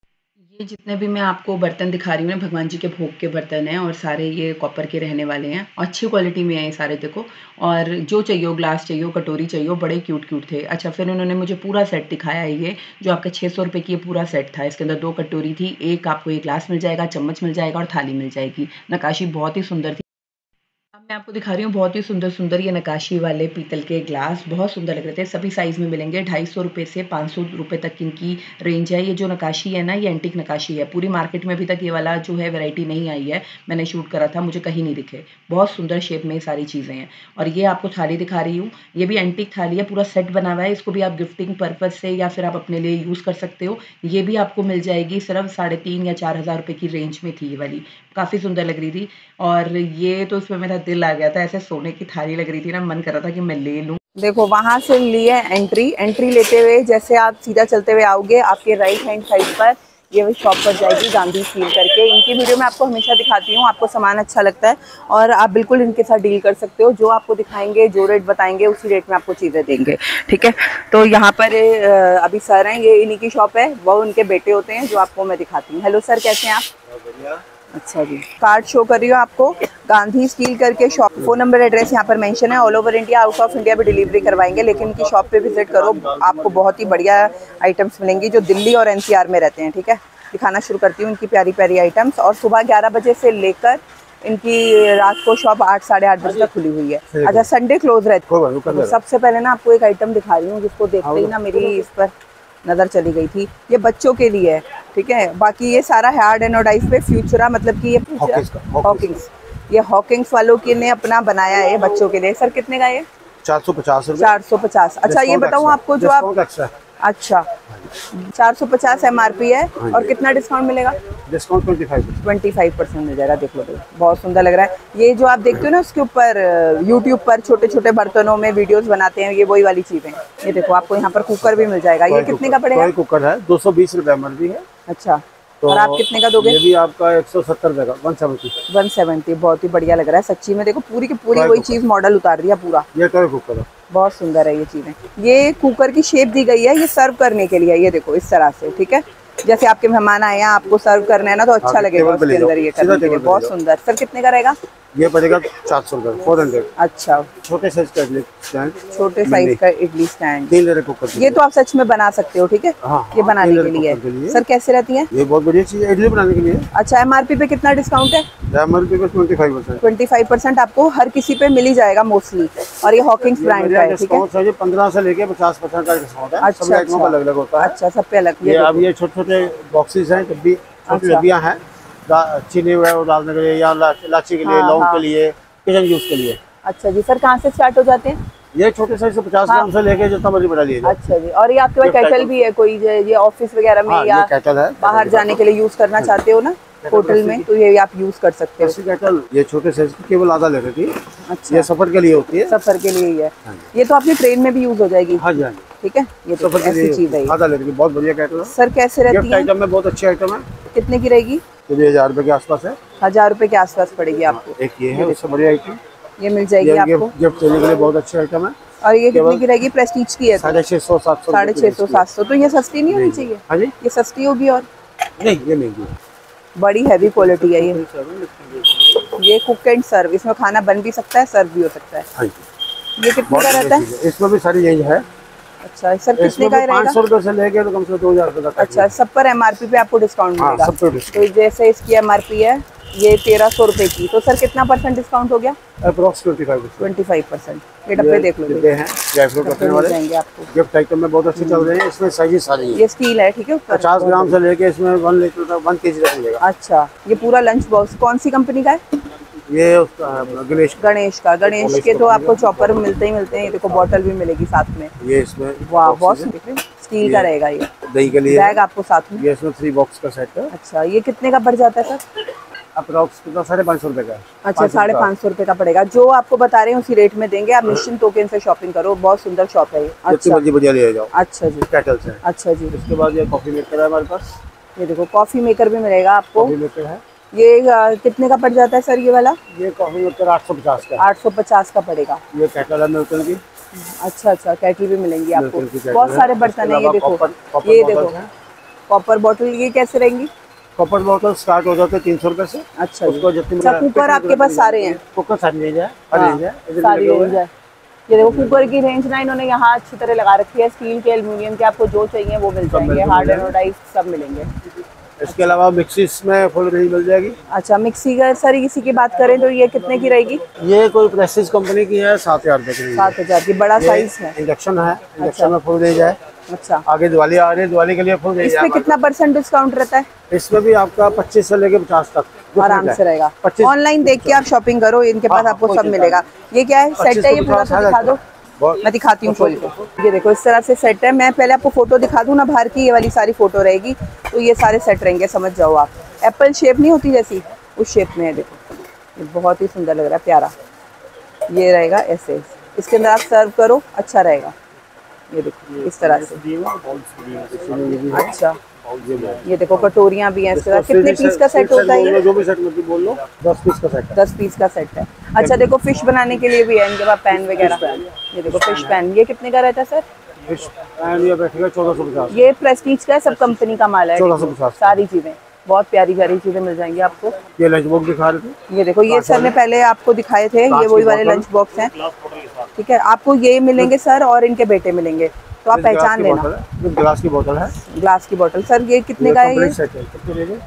ये जितने भी मैं आपको बर्तन दिखा रही हूँ ना, भगवान जी के भोग के बर्तन हैं और सारे ये कॉपर के रहने वाले हैं और अच्छी क्वालिटी में हैं ये सारे, देखो। और जो चाहिए हो, ग्लास चाहिए हो, कटोरी चाहिए हो, बड़े क्यूट थे। अच्छा, फिर उन्होंने मुझे पूरा सेट दिखाया है ये, जो आपका 600 रुपये की ये पूरा सेट था। इसके अंदर 2 कटोरी थी, एक आपको ये ग्लास मिल जाएगा, चम्मच मिल जाएगा और थाली मिल जाएगी। नक्काशी बहुत ही सुंदर थी। अब मैं आपको दिखा रही हूँ बहुत ही सुंदर ये नक्काशी वाले पीतल के ग्लास, बहुत सुंदर लग रहे थे। सभी साइज़ में मिलेंगे। 250 रुपये से 500 रुपये तक इनकी रेंज है। ये जो नक्काशी है ना, ये एंटीक नक्काशी है। पूरी मार्केट में अभी तक ये वाला जो है वैरायटी नहीं आई है। मैंने शूट करा था, मुझे कहीं नहीं दिखे। बहुत सुंदर शेप में ये सारी चीज़ें हैं। और ये आपको थाली दिखा रही हूँ, ये भी एंटीक थाली है, पूरा सेट बना हुआ है। इसको भी आप गिफ्टिंग पर्पज़ से या फिर आप अपने लिए यूज़ कर सकते हो। ये भी आपको मिल जाएगी सिर्फ 3500 या 4000 रुपये की रेंज में थी ये वाली। काफ़ी सुंदर लग रही थी और ये तो इसमें मेरा दिल आ गया था। ऐसे सोने की थाली लग रही थी ना, मन कर रहा था कि मैं ले लूं। देखो वहां से ली है एंट्री लेते हुए जैसे आप सीधा चलते हुए आओगे, आपके राइट हैंड साइड पर ये शॉप पर जाएगी, गांधी स्टील करके। इनकी वीडियो मैं आपको हमेशा दिखाती हूँ, आपको सामान अच्छा लगता है और आप बिल्कुल इनके साथ डील कर सकते हो। जो आपको दिखाएंगे, जो रेट बताएंगे, उसी रेट में आपको चीज़ें देंगे, ठीक है। तो यहाँ पर अभी सर हैं, ये इन्हीं की शॉप है, वो उनके बेटे होते हैं जो आपको मैं दिखाती हूँ। हेलो सर, कैसे हैं आप? अच्छा जी, कार्ड शो कर रही हूँ आपको। गांधी स्टील करके शॉप, फोन नंबर एड्रेस यहाँ पर मेंशन है। All over India, out of India भी डिलीवरी करवाएंगे, लेकिन इनकी शॉप पे विजिट करो, आपको बहुत ही बढ़िया आइटम्स मिलेंगी जो दिल्ली और एनसीआर में रहते हैं। ठीक है, दिखाना शुरू करती हूँ इनकी प्यारी प्यारी आइटम्स। और सुबह 11 बजे से लेकर इनकी रात को शॉप 8 साढ़े 8 बजे तक खुली हुई है। अच्छा, संडे क्लोज रहती है। तो सबसे पहले ना आपको एक आइटम दिखा रही हूँ जिसको देखते ही ना मेरी इस पर नज़र चली गई थी। ये बच्चों के लिए है, ठीक है। बाकी ये सारा हार्ड एनोडाइज पे फ्यूचरा, मतलब कि ये हॉकिंग्स, ये हॉकिंग्स वालों के ने अपना बनाया है बच्चों के लिए। सर कितने का ये? 450 रुपये। 450। अच्छा, ये बताऊँ आपको जो आप, अच्छा 450 MRP है और कितना डिस्काउंट मिलेगा? डिस्काउंट 25% मिल जाएगा। देख लो भाई, बहुत सुंदर लग रहा है। ये जो आप देखते हो ना उसके ऊपर यूट्यूब पर छोटे छोटे बर्तनों में वीडियोस बनाते हैं, ये वही वाली चीजें। ये देखो, आपको यहाँ पर कुकर भी मिल जाएगा। ये कितने का पड़ेगा? कुकर है 220 रुपये MRP है। अच्छा, तो और आप कितने का दोगे? ये भी आपका 170 रुपये का, 170। बहुत ही बढ़िया लग रहा है सच्ची में। देखो पूरी की पूरी वही चीज मॉडल उतार दिया पूरा। ये टॉय कुकर है, बहुत सुंदर है ये चीजें। ये कुकर की शेप दी गई है, ये सर्व करने के लिए। ये देखो इस तरह से, ठीक है। जैसे आपके मेहमान आए हैं, आपको सर्व करना है ना, तो अच्छा लगेगा उसके अंदर ये करने के लिए। बहुत सुंदर। सर कितने का रहेगा? ये पड़ेगा 400 रुपये, 400। अच्छा, छोटे साइज का इडली स्टैंड, छोटे साइज का इडली स्टैंड। 3 litre cooker. ये तो आप सच में बना सकते हो, ठीक है। हाँ, ये बनाने के लिए। सर कैसे रहती है? ये बहुत बढ़िया चीज है इडली बनाने के लिए। अच्छा, MRP पे कितना डिस्काउंट है? MRP पे 25%। 25% आपको हर किसी पे मिल ही जाएगा मोस्टली। और ये हॉकिंग्स ब्रांड का है, ठीक है। 15 से लेके 50% का डिस्काउंट है। अच्छा, सब आइटमों का अलग अलग होता है। अच्छा, सब पे अलग। ये अब ये छोटे छोटे बॉक्सेस हैं, डब्बी, छोटी डब्बियाँ हैं चीनी वगैरह डालने के लिए, या इलायची के लिए, लौंग के लिए, किचन यूज के लिए। अच्छा जी। सर कहाँ से स्टार्ट हो जाते हैं? ये छोटे साइज से 50 ग्राम से लेके जितना मर्जी बना लीजिए। अच्छा जी। और ये आपके पास केटल भी है कोई, ये ऑफिस वगैरह में या केटल है, बाहर जाने के लिए यूज करना चाहते हो ना होटल में, तो ये आप यूज कर सकते हो। केटल ये छोटे साइज की केवल आधा ले रही थी। अच्छा, ये सफर के लिए होती है। सफर के लिए ही है। ये तो आपकी ट्रेन में भी यूज हो जाएगी। हाँ जी, हाँ, ठीक है। ये तो ऐसी चीज है। आधा ले रही, बहुत बढ़िया केटल है। सर कैसे रहती है? आइटम में बहुत अच्छी आइटम है। कितने की रहेगी? तो ये 1000 रुपए के आसपास है। 1000 रुपए के आसपास पड़ेगी आपको। एक ये है, उससे बढ़िया आइटम ये मिल जाएगी आपको। गिफ्ट देने के लिए बहुत अच्छी आइटम है। और ये कितने की रहेगी? प्रेस्टीज की है। 650 700। 650 700। तो ये सस्ती नहीं होनी चाहिए? हाँ जी, ये सस्ती होगी। और नहीं ये महंगी है, बड़ी हैवी क्वालिटी है ये। ये कुक एंड सर्व, इसमें खाना बन भी सकता है, सर्व भी हो सकता है। हाँ जी। ये कितने का रहता है? इसमें भी सारी रेंज है। अच्छा, सर कितने का रहेगा? 500 रुपए से लेके तो कम से कम 2000 रुपए तक। अच्छा, सब पर MRP पे आपको डिस्काउंट मिलेगा। सब पे डिस्काउंट। तो जैसे इसकी MRP है ये 1300 रुपए की, तो सर कितना % डिस्काउंट हो गया? अप्रोक्स 25%। 25%। ये डब्बे देख लो, डब्बे हैं ड्राई फ्रूट रखने वाले जाएंगे आपको। गिफ्ट आइटम में बहुत अच्छे चल रहे हैं। इसमें साइज सारी है। ये स्टील है, ठीक है। 50 ग्राम से लेके इसमें 1 लीटर तक 1 kg तक मिलेगा। अच्छा, ये पूरा लंच बॉक्स कौन सी कंपनी का है? ये उसका गणेश का। गणेश के तो आपको चॉपर मिलते ही मिलते हैं। ये देखो बॉटल भी मिलेगी साथ में। ये इसमें वाह, बहुत स्टील का रहेगा ये। दही के लिए बैग आपको साथ में। ये इसमें 3 बॉक्स का सेट है। अच्छा, ये कितने का पड़ जाता है सर? अप्रोक्स 550 रुपए का। अच्छा, 550 रुपए का पड़ेगा। जो आपको बता रहे हैं उसी रेट में देंगे। आप निश्चिंत होकर इनसे शॉपिंग करो, बहुत सुंदर शॉप है ये। अच्छा, बढ़िया ले जाओ। अच्छा जी, केटल से। अच्छा जी। इसके बाद ये कॉफी मेकर है हमारे पास। ये देखो कॉफी मेकर भी मिलेगा आपको। कॉफी मेकर है। ये कितने का पड़ जाता है सर ये वाला? ये कॉफी मेकर 850 का। 850 का पड़ेगा। ये केटल है मिल्टन की। अच्छा अच्छा, केटल भी मिलेंगी आपको। मिल्टन की बहुत केटल सारे है। बर्तन है। ये देखो, ये देखो कॉपर बॉटल। ये कैसे रहेंगी? कॉपर बॉटल स्टार्ट हो जाते हैं 300 रुपए से। अच्छा, उसको जितनी अच्छा, कुकर आपके पास सारे हैं? कुकर सारी रेंज है, सारी रेंज है। ये देखो कुकर की रेंज ना इन्होंने यहाँ अच्छी तरह लगा रखी है। स्टील के, एल्युमिनियम के, आपको जो चाहिए वो मिल जाएंगे। हार्ड एनोडाइज सब मिलेंगे। इसके अलावा मिक्सी में फुल रेंज मिल जाएगी। अच्छा, मिक्सी का सर इसी की बात करें तो ये कितने की रहेगी? ये कोई प्रेस्टीज कंपनी की है, 7000 रुपए की। 7000 की। बड़ा साइज है। इंडक्शन है, इंडक्शन में फुल रेंज है। अच्छा, आगे दिवाली आ रही है, दिवाली के लिए फुल रेंज है। इसमें कितना % डिस्काउंट रहता है? इसमें भी आपका 25 से लेके 50 तक आराम से रहेगा। ऑनलाइन देख के आप शॉपिंग करो, इनके पास आपको सब मिलेगा। ये क्या है? सेट है ये पूरा? तो दिखा दो, मैं दिखाती हूँ खोल के। ये देखो इस तरह से सेट है। मैं पहले आपको फोटो दिखा दूँ ना बाहर की, ये वाली सारी फोटो रहेगी। तो ये सारे सेट रहेंगे, समझ जाओ आप। एप्पल शेप नहीं होती जैसी, उस शेप में है। देखो ये बहुत ही सुंदर लग रहा है, प्यारा। ये रहेगा ऐसे, इसके अंदर आप सर्व करो, अच्छा रहेगा। ये देखो इस तरह से। अच्छा, ये देखो कटोरियाँ भी हैं। इसके साथ कितने पीस का सेट होता है? जो भी सेट मतलब बोल लो, 10 पीस का सेट है। 10 पीस का सेट है। अच्छा, देखो फिश बनाने के लिए भी है इनके पास पैन वगैरह। ये देखो फिश पैन। ये कितने का रहता है सर? फिश पैन ये बैठेगा 1450। ये प्रेस्टीज का है, सब कंपनी का माल है। 1450 सारी चीजें बहुत प्यारी प्यारी चीजें मिल जाएंगी आपको। ये लंच बॉक्स दिखा रहे थे, ये देखो, ये सर ने पहले आपको दिखाए थे, ये वही वाले लंच बॉक्स हैं। ठीक है, आपको ये मिलेंगे सर और इनके बेटे मिलेंगे, तो आप पहचान लेना। ग्लास की बोतल है, ग्लास की बोतल। सर ये कितने का है? ये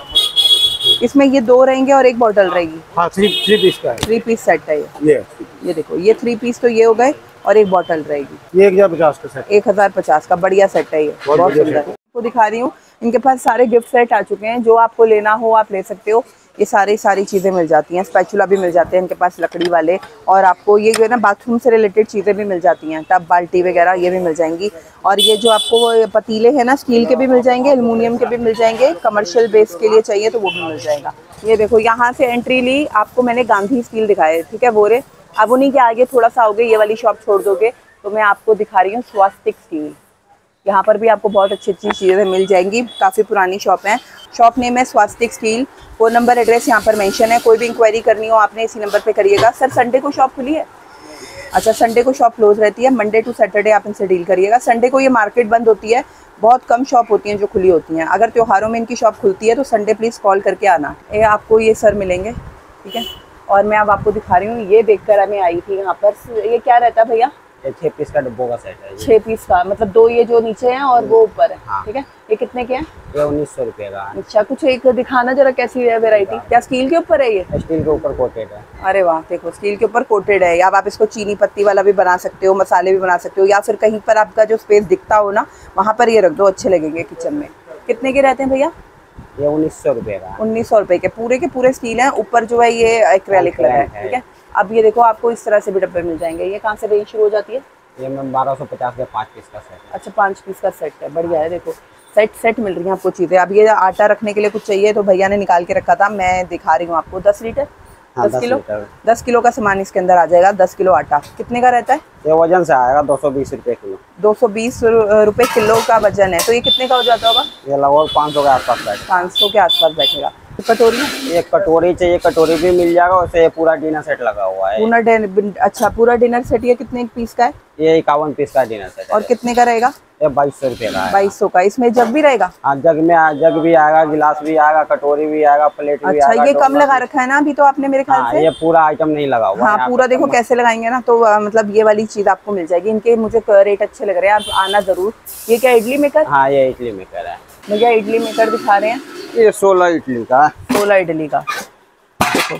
इसमें ये 2 रहेंगे और 1 बोतल रहेगी। हाँ, 3 पीस का है, 3 पीस सेट है ये देखो, ये 3 पीस तो ये हो गए और 1 बोतल रहेगी। ये 1050 का सेट, 1050 का बढ़िया सेट है ये, बहुत सुंदर। आपको दिखा रही हूँ, इनके पास सारे गिफ्ट सेट आ चुके हैं, जो आपको लेना हो आप ले सकते हो। ये सारी चीज़ें मिल जाती हैं, स्पैचुला भी मिल जाते हैं इनके पास लकड़ी वाले, और आपको ये जो है ना बाथरूम से रिलेटेड चीज़ें भी मिल जाती हैं, टब बाल्टी वगैरह ये भी मिल जाएंगी। और ये जो आपको वो पतीले हैं ना, स्टील के भी मिल जाएंगे, एल्युमिनियम के भी मिल जाएंगे, कमर्शियल बेस के लिए चाहिए तो वो भी मिल जाएगा। ये देखो, यहाँ से एंट्री ली, आपको मैंने गांधी स्टील दिखाए, ठीक है बोरे। अब उन्हीं के आगे थोड़ा सा आओगे, ये वाली शॉप छोड़ दोगे तो मैं आपको दिखा रही हूँ स्वास्तिक स्टील। यहाँ पर भी आपको बहुत अच्छी चीज़ें मिल जाएंगी, काफ़ी पुरानी शॉप है। शॉप नेम है Swastik steel. Phone number address यहाँ पर मेंशन है, कोई भी इंक्वायरी करनी हो आपने इसी नंबर पे करिएगा। सर संडे को शॉप खुली है? अच्छा, संडे को शॉप क्लोज रहती है, मंडे टू सैटरडे आप इनसे डील करिएगा। संडे को ये मार्केट बंद होती है, बहुत कम शॉप होती हैं जो खुली होती हैं। अगर त्योहारों में इनकी शॉप खुलती है तो संडे प्लीज़ कॉल करके आना। ये आपको ये सर मिलेंगे, ठीक है। और मैं अब आपको दिखा रही हूँ, ये देखकर मैं आई थी यहाँ पर। ये क्या रहता है भैया? 6 पीस का डब्बों का सेट है। 6 पीस का, मतलब 2 ये जो नीचे हैं और वो ऊपर है। हाँ। ठीक है, ये कितने के हैं? ये 1900 रुपये का। अच्छा, कुछ एक दिखाना जरा, कैसी है वैरायटी? क्या स्टील के ऊपर है ये? स्टील के ऊपर कोटेड है। अरे वाह, देखो स्टील के ऊपर कोटेड है। या आप इसको चीनी पत्ती वाला भी बना सकते हो, मसाले भी बना सकते हो, या फिर कहीं पर आपका जो स्पेस दिखता हो ना, वहाँ पर ये रख दो, अच्छे लगेंगे किचन में। कितने के रहते हैं भैया? ये 1900 रुपये का। 1900 रुपये के पूरे स्टील हैं। ऊपर जो है ये एक्रेलिक लगा है, ठीक है। अब ये देखो, आपको इस तरह से भी डब्बे मिल जाएंगे। ये कहाँ से रेंज शुरू हो जाती है? ये मैम 1250 के 5 पीस का सेट है। अच्छा, 5 पीस का सेट है, बढ़िया है। देखो सेट मिल रही है आपको चीज़ें। अब ये आटा रखने के लिए कुछ चाहिए तो भैया ने निकाल के रखा था, मैं दिखा रही हूँ आपको। 10 लीटर, हाँ, 10 किलो, 10 किलो का सामान इसके अंदर आ जाएगा। 10 किलो आटा कितने का रहता है? ये वजन से आएगा 220 रुपये किलो। 220 रुपये किलो का वजन है, तो ये कितने का हो जाता होगा? ये लगभग 500 के आसपास बैठेगा। 500 के आसपास बैठेगा। कटोरी, एक कटोरी चाहिए, कटोरी भी मिल जाएगा। उससे पूरा डिनर सेट लगा हुआ है। अच्छा, पूरा डिनर सेट ये कितने पीस का है? ये 51 पीस का डिनर सेट है। और कितने का रहेगा? ये 2200 रुपये का है। 2200 का। इसमें जग भी रहेगा? हाँ, जग भी आएगा, गिलास भी आएगा, कटोरी भी आएगा, प्लेट भी आएगा। अच्छा, ये कम लगा रखा है ना अभी तो आपने मेरे ख्याल से? ये पूरा आइटम नहीं लगा हुआ। हाँ, पूरा देखो कैसे लगाएंगे ना, तो मतलब ये वाली चीज आपको मिल जाएगी। इनके मुझे रेट अच्छे लग रहे हैं, आप आना जरूर। ये क्या इडली मेकर? हाँ, ये इडली मेकर है। भैया इडली मेकर दिखा रहे हैं, ये 16 इडली का। 16 इडली का देखो।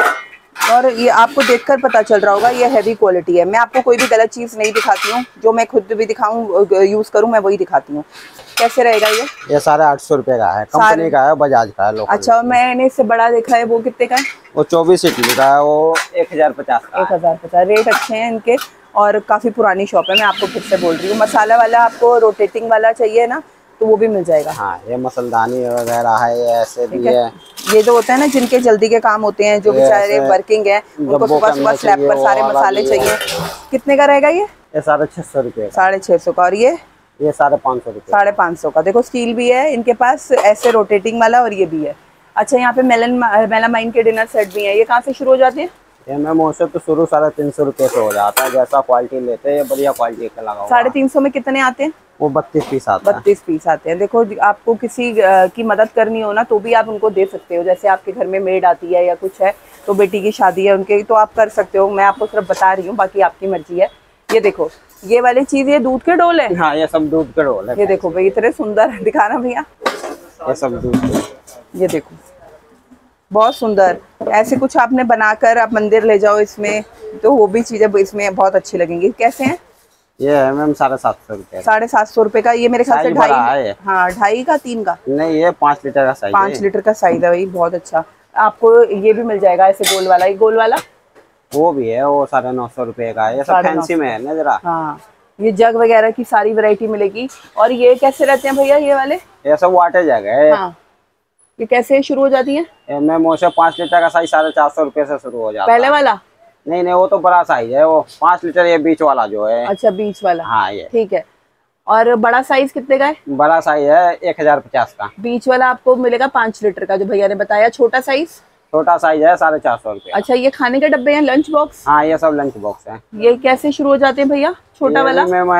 और ये आपको देखकर पता चल रहा होगा ये हैवी क्वालिटी है। मैं आपको कोई भी गलत चीज़ नहीं दिखाती हूँ, जो मैं खुद भी दिखाऊँ यूज़ करूँ मैं वही दिखाती हूँ। कैसे रहेगा ये? ये 850 रुपये का है, कंपनी का है, बजाज का है, लोकल। अच्छा, और मैंने इससे बड़ा देखा है, वो कितने का है? वो 24 इडली का है, वो 1050 का। 1050। रेट अच्छे हैं इनके और काफ़ी पुरानी शॉप है। मैं आपको फिर से बोल रही हूँ, मसाला वाला आपको रोटेटिंग वाला चाहिए ना, तो वो भी मिल जाएगा। हाँ, ये मसलदानी वगैरह है, ये ऐसे भी है। ये जो होता है ना, जिनके जल्दी के काम होते हैं, जो बेचारे वर्किंग है, उनको सुबह स्लैब पर सारे मसाले चाहिए। कितने का रहेगा ये? 650 रुपये। 650 का। और ये 550 रुपये। 550 का। देखो स्टील भी है इनके पास, ऐसे रोटेटिंग वाला, और ये भी है। अच्छा, यहाँ पे मेलामाइन के डिनर सेट भी है। ये कहाँ से शुरू हो जाते हैं? ये मैम वैसे तो शुरू 350 रुपये से हो जाता है, जैसा क्वालिटी लेते हैं। बढ़िया क्वालिटी का लगा हुआ। 350 में कितने आते हैं? वो 32 पीस आते हैं। 32 पीस आते हैं। देखो, आपको किसी की मदद करनी हो ना तो भी आप उनको दे सकते हो। जैसे आपके घर में मेड आती है या कुछ है, तो बेटी की शादी है उनके, तो आप कर सकते हो। मैं आपको सिर्फ बता रही हूँ, बाकी आपकी मर्जी है। ये देखो, ये वाली चीज, ये दूध के डोल है। हाँ, ये सब दूध के डोल है। ये देखो भाई, इतने सुंदर दिखाना भैया। ये सब दूध। ये देखो, बहुत सुंदर। ऐसे कुछ आपने बनाकर आप मंदिर ले जाओ इसमें, तो वो भी चीजें इसमें बहुत अच्छी लगेंगी। कैसे हैं? ये है मैम 750 रुपये। 750 रुपये का। ये मेरे ख्याल से 2.5। हाँ, 2.5 का, 3 का नहीं, ये 5 लीटर का साइज। 5 लीटर का साइज है भाई, बहुत अच्छा। आपको ये भी मिल जाएगा ऐसे गोल वाला। ये गोल वाला वो भी है, वो 950 रुपये का है। ये सब फैंसी में है ना जरा। हाँ, ये जग वगैरह की सारी वैरायटी मिलेगी। और ये कैसे रहते हैं भैया ये वाले? ये सब वाटर जग है। हाँ, ये कैसे शुरू हो जाती है? मैम वो 5 लीटर का साइज 450 रुपये से शुरू हो जाता है। पहले वाला? नहीं, वो तो बड़ा साइज है, वो 5 लीटर। ये बीच वाला जो है। अच्छा, बीच वाला। हाँ, ये ठीक है। और बड़ा साइज कितने का है? बड़ा साइज है 1050 का। बीच वाला आपको मिलेगा 5 लीटर का, जो भैया ने बताया। छोटा साइज? छोटा साइज है 450 रुपये। अच्छा, ये खाने के डब्बे हैं, लंच बॉक्स? हाँ, ये सब लंच बॉक्स है। ये कैसे शुरू हो जाते हैं भैया? छोटा वाला मैम है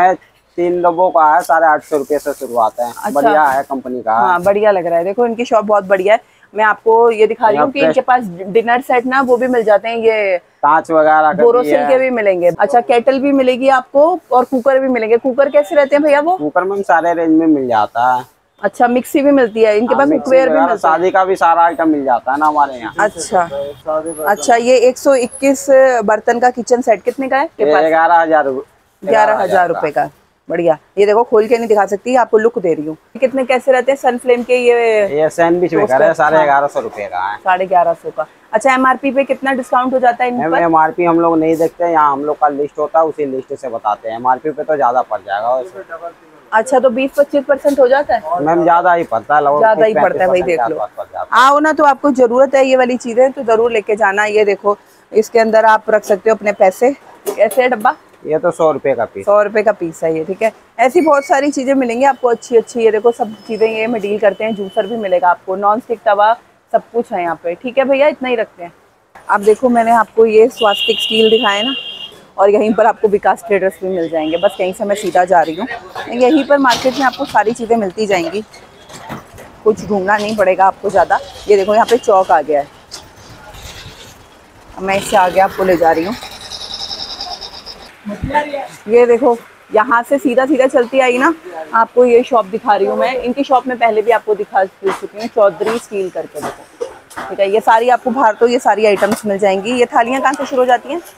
3 डब्बों का है 850 रुपए से शुरुआत है। अच्छा। बढ़िया है कंपनी का। हाँ बढ़िया लग रहा है। देखो इनकी शॉप बहुत बढ़िया है। मैं आपको ये दिखा रही हूँ कि इनके पास डिनर सेट ना वो भी मिल जाते हैं, ये कांच वगैरह बोरोसिल के भी मिलेंगे। अच्छा केटल भी मिलेगी आपको और कुकर भी मिलेंगे। कुकर कैसे रहते हैं भैया वो? कुकर में सारे रेंज में मिल जाता है। अच्छा मिक्सी भी मिलती है इनके पास, कुकवेयर भी मिलता है, शादी का भी सारा आइटम मिल जाता है ना हमारे यहाँ। अच्छा अच्छा। ये 121 बर्तन का किचन सेट कितने का है? 11,000 रुपए का। बढ़िया। ये देखो खोल के नहीं दिखा सकती, आपको लुक दे रही हूँ। कितने कैसे रहते हैं सन फ्लेम के? ये सैंडविच मेकर है 1150 रुपए का है। 1150 का। अच्छा MRP पे कितना डिस्काउंट हो जाता है इन पर? MRP हम लोग नहीं देखते हैं, यहाँ हम लोग का लिस्ट होता है, उसी लिस्ट से बताते हैं। MRP पे तो ज्यादा पड़ जाएगा। अच्छा तो 20-25% हो जाता है? मैम ज्यादा ही पड़ता है, ज्यादा ही पड़ता है। भाई देख लो, आओ ना तो आपको जरूरत है ये वाली चीजें तो जरूर लेके जाना। ये देखो इसके अंदर आप रख सकते हो अपने पैसे। कैसे है डब्बा? ये तो 100 रुपए का पीस। 100 रुपए का पीस है ये, ठीक है। ऐसी बहुत सारी चीजें मिलेंगी आपको अच्छी अच्छी। ये देखो सब चीजें ये में डील करते हैं। जूसर भी मिलेगा आपको, नॉन स्टिक तवा, सब कुछ है यहाँ पे। ठीक है भैया इतना ही रखते हैं। आप देखो मैंने आपको ये स्वास्तिक स्टील दिखाए ना, और यहीं पर आपको विकास ट्रेडर्स भी मिल जाएंगे। बस यहीं से मैं सीधा जा रही हूँ। यहीं पर मार्केट में आपको सारी चीज़ें मिलती जाएंगी, कुछ ढूंढना नहीं पड़ेगा आपको ज़्यादा। ये देखो यहाँ पे चौक आ गया है, मैं इससे आगे आपको ले जा रही हूँ। ये देखो यहाँ से सीधा सीधा चलती आई ना, आपको ये शॉप दिखा रही हूँ मैं। इनकी शॉप में पहले भी आपको दिखा चुकी हूँ, चौधरी स्टील करके। देखो ठीक है, ये सारी आपको बाहर तो ये सारी आइटम्स मिल जाएंगी। ये थालियाँ कहाँ से शुरू हो जाती हैं?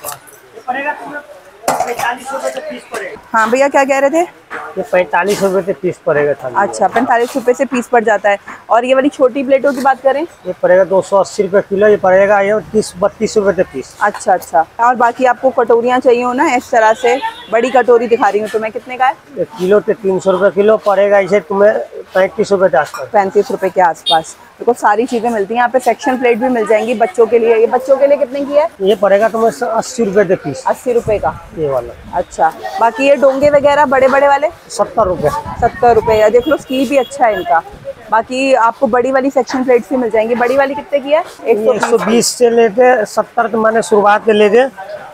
हाँ भैया क्या कह रहे थे? ये 45 रुपए से पीस पड़ेगा थाली। अच्छा 45 रुपए से पीस पड़ जाता है। और ये वाली छोटी प्लेटों की बात करें? ये पड़ेगा 280 रुपए किलो। ये पड़ेगा ये 30-32 रुपए से पीस। अच्छा अच्छा। और बाकी आपको कटोरियाँ चाहिए हो ना इस तरह से, बड़ी कटोरी दिखा रही हूँ तो मैं। कितने का है? ये किलो पे 300 रुपए किलो पड़ेगा। इसे तुम्हें 35 रुपए के आसपास। 35 रुपए के आसपास। देखो सारी चीजें मिलती हैं यहाँ पे। सेक्शन प्लेट भी मिल जाएंगी बच्चों के लिए। ये बच्चों के लिए कितने की है? ये पड़ेगा तुम्हें 80 रुपए के पीस। 80 रुपए का ये वाला। अच्छा। बाकी ये डोंगे वगैरह बड़े बड़े वाले 70 रुपए। 70 रुपए। देख लो स्टील भी अच्छा है इनका। बाकी आपको बड़ी वाली सेक्शन प्लेट्स भी मिल जाएंगी। बड़ी वाली कितने की है? 120 से लेके 70 तक, मैंने शुरुआत से लेके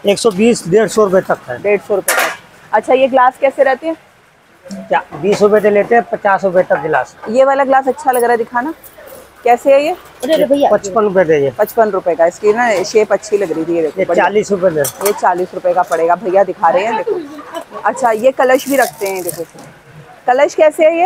120 150 रुपए तक है। 150 रुपए तक। अच्छा ये ग्लास कैसे रहते हैं? क्या 20 रुपए से लेते हैं 50 रुपए तक गिलास। ये वाला ग्लास अच्छा लग रहा है, दिखाना कैसे है ये? 55 रुपए दे। ये 55 रुपए का। इसकी ना शेप अच्छी लग रही थी। ये देखो 40 रुपए दे। ये 40 रुपए का पड़ेगा। भैया दिखा रहे हैं देखो। अच्छा ये कलश भी रखते हैं। देखो कलश कैसे है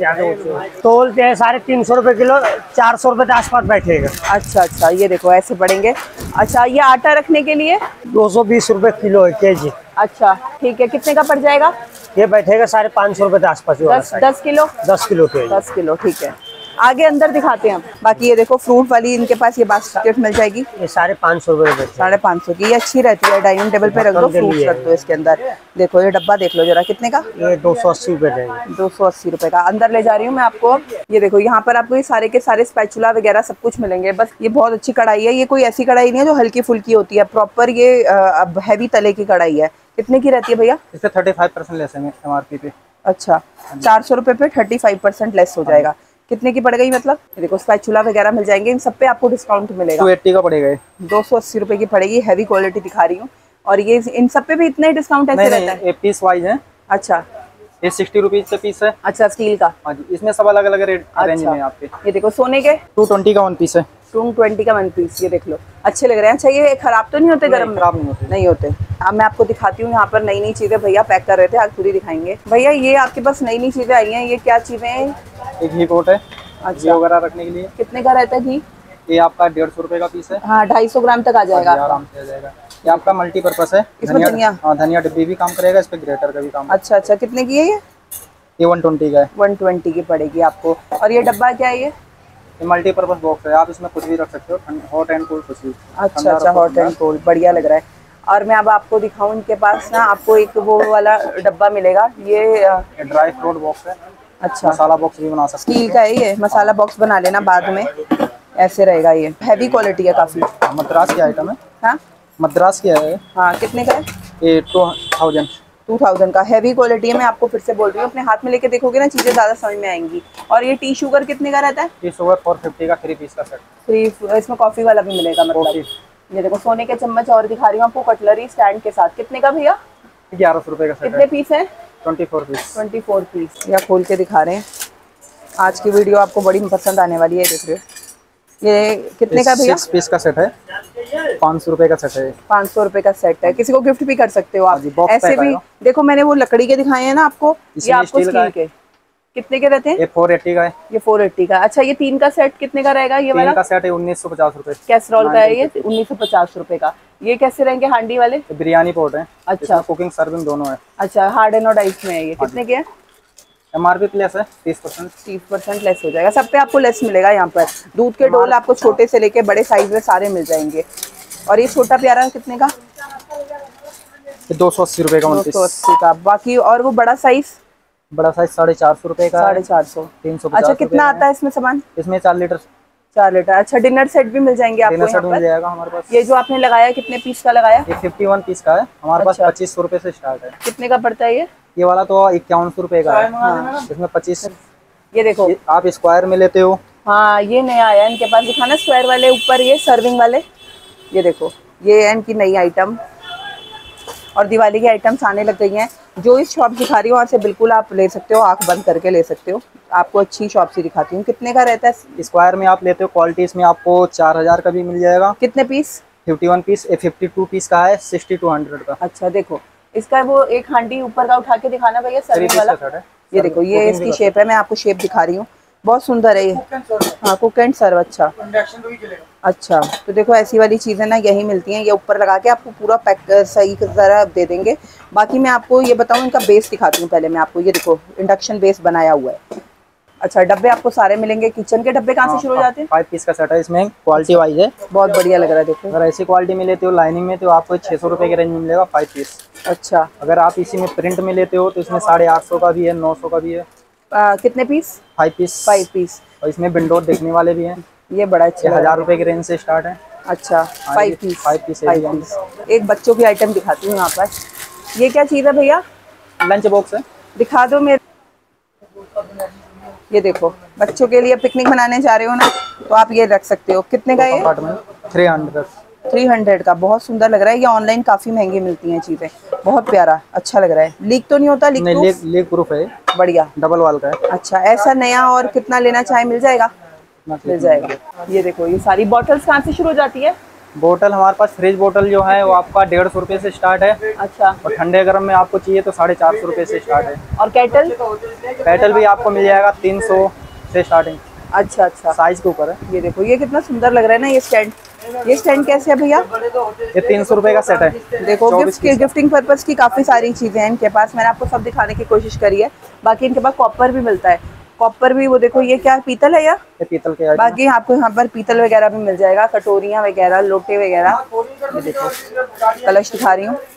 ये? तोलते हैं 350 रुपए किलो, 400 रुपए के आसपास बैठेगा। अच्छा अच्छा। ये देखो ऐसे पड़ेंगे। अच्छा ये आटा रखने के लिए 220 रुपए किलो है केजी। अच्छा ठीक है। कितने का पड़ जाएगा? ये बैठेगा 550 रुपए के आसपास। 10 किलो। 10 किलो के। 10 किलो ठीक है। आगे अंदर दिखाते हैं हम। बाकी ये देखो फ्रूट वाली इनके पास ये बास्केट मिल जाएगी। ये 550 रुपए। 550 की। ये अच्छी रहती है, डाइनिंग टेबल पे रख दो, फ्रूट्स रख दो इसके अंदर। देखो ये डब्बा देख लो जरा, कितने का? ये 280 रुपए देंगे। 280 रुपए का। अंदर ले जा रही हूँ मैं आपको। ये देखो यहाँ पर आपको ये सारे के सारे स्पैचुला वगैरह सब कुछ मिलेंगे। बस ये बहुत अच्छी कढ़ाई है। ये कोई ऐसी कढ़ाई नहीं है जो हल्की फुल्की होती है, प्रॉपर ये हैवी तले की कढ़ाई है। कितने की रहती है भैया? इससे 35% लेस है MRP पे। अच्छा 400 रुपए पे 35% लेस हो जाएगा। कितने की पड़ गई मतलब? देखो स्पैचुला वगैरह मिल जाएंगे। इन सब पे आपको डिस्काउंट मिलेगा। 280 का पड़ेगा। 280 रुपए की पड़ेगी। हैवी क्वालिटी दिखा रही हूँ। और ये इन सब पे भी इतने डिस्काउंट ऐसे रहता है? ये पीस वाइज है। अच्छा ये 60 रुपीज का पीस है। अच्छा स्टील का। हाँ जी, इसमें सब अलग अलग रेट रेंज में आपके। ये देखो सोने के 220 का 1 पीस है। 220 का 1 पीस। ये देख लो अच्छे लग रहे हैं। अच्छा ये खराब तो नहीं होते? गर्म खराब नहीं होते। नहीं होते। अब मैं आपको दिखाती हूँ यहाँ पर नई नई चीजें भैया पैक कर रहे थे, आज खुद ही दिखाएंगे। भैया ये आपके पास नई नई चीजें आई हैं, ये क्या चीजें हैं? एक घी पोट है। अच्छा घी वगैरह रखने के लिए। कितने का रहता है घी? ये आपका 150 रुपए का पीस है। हाँ 250 ग्राम तक आ जाएगा। आराम से आ जाएगा। ये आपका मल्टीपर्पज है। इसमें धनिया? हाँ धनिया डिब्बी भी काम करेगा, इस पे ग्रेटर का भी काम। अच्छा अच्छा। कितने की है ये? ये 120 का है। 120 की पड़ेगी आपको। और ये डब्बा क्या है? ये मल्टीपर्पज बॉक्स है, आप इसमें कुछ भी रख सकते हो, हॉट एंड कोल्ड कुछ भी। अच्छा अच्छा। हॉट एंड कोल्ड बढ़िया लग रहा है। और मैं अब आपको दिखाऊं, इनके पास ना आपको एक वो वाला डब्बा मिलेगा। ये ड्राई फ्रूट बॉक्स है। अच्छा मसाला बॉक्स भी बना सकते स्टील का है ये। मसाला बॉक्स बना लेना बाद में, ऐसे रहेगा। ये हैवी क्वालिटी है काफी। हैं। मद्रास की आइटम है। हाँ मद्रास की है। हाँ कितने का है? ये 2000 का हैवी क्वालिटी है। मैं आपको फिर से बोल रही हूँ, अपने हाथ में लेके देखोगे ना चीजें ज्यादा समझ में आएंगी। और ये टी शुगर कितने का रहता है? टी शुगर 450 का 3 पीस का सेट। 3। इसमें कॉफी वाला भी मिलेगा मतलब। ये देखो सोने के चम्मच और दिखा रही हूँ आपको कटलरी स्टैंड के साथ। कितने का भैया? 1100 रुपए का सेट। कितने पीस है? 24 पीस। 24 पीस या खोल के दिखा रहे हैं। आज की वीडियो आपको बड़ी पसंद आने वाली है, देख रहे हो। ये कितने का भैया? 6 पीस का सेट है, 500 रुपए का सेट है। 500 रुपए का सेट है, किसी को गिफ्ट भी कर सकते हो आप। बॉक्स ऐसे भी देखो, मैंने वो लकड़ी के दिखाए हैं ना आपको, ये आपको स्टील के कितने के रहते हैं? ये 480 का है। ये 480 का। अच्छा, ये 3 का सेट कितने का रहेगा? ये वाला 3 का सेट है 1950 रुपए। कैसरोल का है ये 1950 रुपए का। ये कैसे रहेंगे हांडी वाले? बिरयानी पोट है। अच्छा, कुकिंग सर्विंग दोनों है। अच्छा, हार्ड एंड और आइस में है। ये कितने के हैं? MRP प्लस है 30%। 30% लेस हो जाएगा। सब पे आपको लेस मिलेगा यहाँ पर। दूध के डोल आपको छोटे से लेके बड़े साइज में सारे मिल जाएंगे। और ये छोटा प्यारा कितने का? 280 रुपए का। 280 का। बाकी और वो बड़ा साइज? बड़ा साइज 450 रुपए का। 450। 350। अच्छा, कितना आता है इसमें सामान? इसमें 4 लीटर। 4 लीटर। अच्छा, डिनर सेट भी मिल जाएंगे आपको यहाँ पर? मिल जाएगा हमारे पास। ये जो आपने लगाया कितने पीस का लगाया? ये 51 पीस का है हमारे पास। अच्छा। 2500 रुपए से स्टार्ट है। कितने का पड़ता है ये वाला तो 5100 रुपए का है। हाँ। इसमें 25। ये देखो, आप स्क्वायर में लेते हो। हाँ, ये नया आया इनके पास। दिखाना स्क्वायर वाले ऊपर, ये सर्विंग वाले। ये देखो, ये इनकी नई आइटम और दिवाली की आइटम्स आने लग गई हैं। जो इस शॉप दिखा रही हूँ वहाँ से बिल्कुल आप ले सकते हो, आंख बंद करके ले सकते हो। आपको अच्छी शॉप से दिखाती हूँ। कितने का रहता है स्क्वायर में? आप लेते हो क्वालिटी, इसमें आपको 4000 का भी मिल जाएगा। कितने पीस? 51 पीस। 52 पीस का है 6200 का। अच्छा, देखो इसका वो एक हांडी ऊपर का उठा के दिखाना भैया, सर्विंग वाला। ये देखो, ये इसकी शेप है। मैं आपको शेप दिखा रही हूँ, बहुत सुंदर है ये। हाँ, कुक एंड सर्व। अच्छा अच्छा, तो देखो ऐसी वाली चीज़ें ना यही मिलती हैं। ये ऊपर लगा के आपको पूरा पैक सही तरह दे देंगे। बाकी मैं आपको ये बताऊँ, इनका बेस दिखाती हूँ पहले मैं आपको। ये देखो, इंडक्शन बेस बनाया हुआ है। अच्छा, डब्बे आपको सारे मिलेंगे। किचन के डब्बे कहाँ से शुरू हो जाते हैं? 5 पीस का सेट है, इसमें क्वालिटी वाइज है। बहुत बढ़िया लग रहा है। देखो, अगर ऐसी क्वालिटी में लेते हो लाइनिंग में तो आपको 600 रुपए के रेंज में मिलेगा 5 पीस। अच्छा, अगर आप इसी में प्रिंट में लेते हो तो इसमें 850 का भी है, 900 का भी है। कितने पीस? 5 पीस। 5 पीस। और इसमें विंडो देखने वाले भी हैं। ये बड़ा अच्छा, 1000 रुपए के रेंज से स्टार्ट है। अच्छा, 5 पीस। 5 पीस। एक बच्चों की आइटम दिखाती हूँ यहाँ पर। ये क्या चीज़ है भैया? लंच बॉक्स है। दिखा दो मेरे। ये देखो, बच्चों के लिए पिकनिक मनाने जा रहे हो ना, तो आप ये रख सकते हो। कितने का ये? 300। 300 का। बहुत सुंदर लग रहा है। ये ऑनलाइन काफी महंगी मिलती हैं चीजें। बहुत प्यारा, अच्छा लग रहा है। लीक तो नहीं होता? लीक प्रूफ है। बढ़िया, डबल वाल का है। अच्छा, ऐसा नया और कितना लेना चाहे मिल जाएगा? मिल जाएगा। ये देखो, ये सारी बॉटल्स कहाँ से शुरू हो जाती है? बोतल हमारे पास फ्रिज बोतल जो है वो आपका 150 रुपए से स्टार्ट है। अच्छा, और ठंडे गर्म में आपको चाहिए तो 450 रुपए से स्टार्ट है। और केटल? केटल भी आपको मिल जाएगा 300 से स्टार्टिंग। अच्छा अच्छा, साइज के ऊपर है। ये देखो, ये कितना सुंदर लग रहा है ना ये स्टैंड। ये स्टैंड कैसे है भैया? ये 300 रुपए का सेट है। देखो, गिफ्टिंग पर्पस की काफी सारी चीजें हैं इनके पास। मैंने आपको सब दिखाने की कोशिश करी है। बाकी इनके पास कॉपर भी मिलता है। कॉपर भी, वो देखो, ये क्या पीतल है या? ये पीतल के आइटम। बाकी आपको यहाँ पर पीतल वगैरह भी मिल जाएगा, कटोरियाँ वगैरह, लोटे वगैरह। ये देखो, कलश दिखा रही हूँ।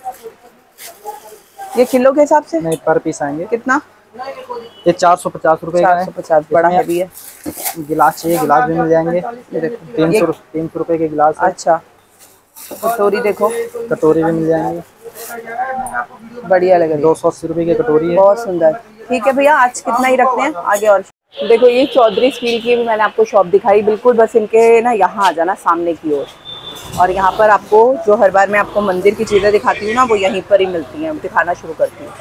ये किलो के हिसाब से? नहीं, पर पीस आएंगे। कितना? ये 450 रुपए का है। 450, बड़ा हैवी है। गिलास चाहिए, गिलास भी मिल जाएंगे। ये देखो, 300 रुपए के गिलास है। अच्छा, कटोरी देखो, कटोरी भी मिल जाएंगे। बढ़िया लग रही है। 280 रुपए की कटोरी है। बहुत सुंदर। ठीक है भैया, आज कितना ही रखते हैं, आगे और देखो। ये चौधरी स्टील की भी मैंने आपको शॉप दिखाई। बिल्कुल बस इनके ना यहाँ आ जाना सामने की ओर। और यहाँ पर आपको जो हर बार मैं आपको मंदिर की चीज़ें दिखाती हूँ ना, वो यहीं पर ही मिलती हैं। दिखाना शुरू करती हूँ।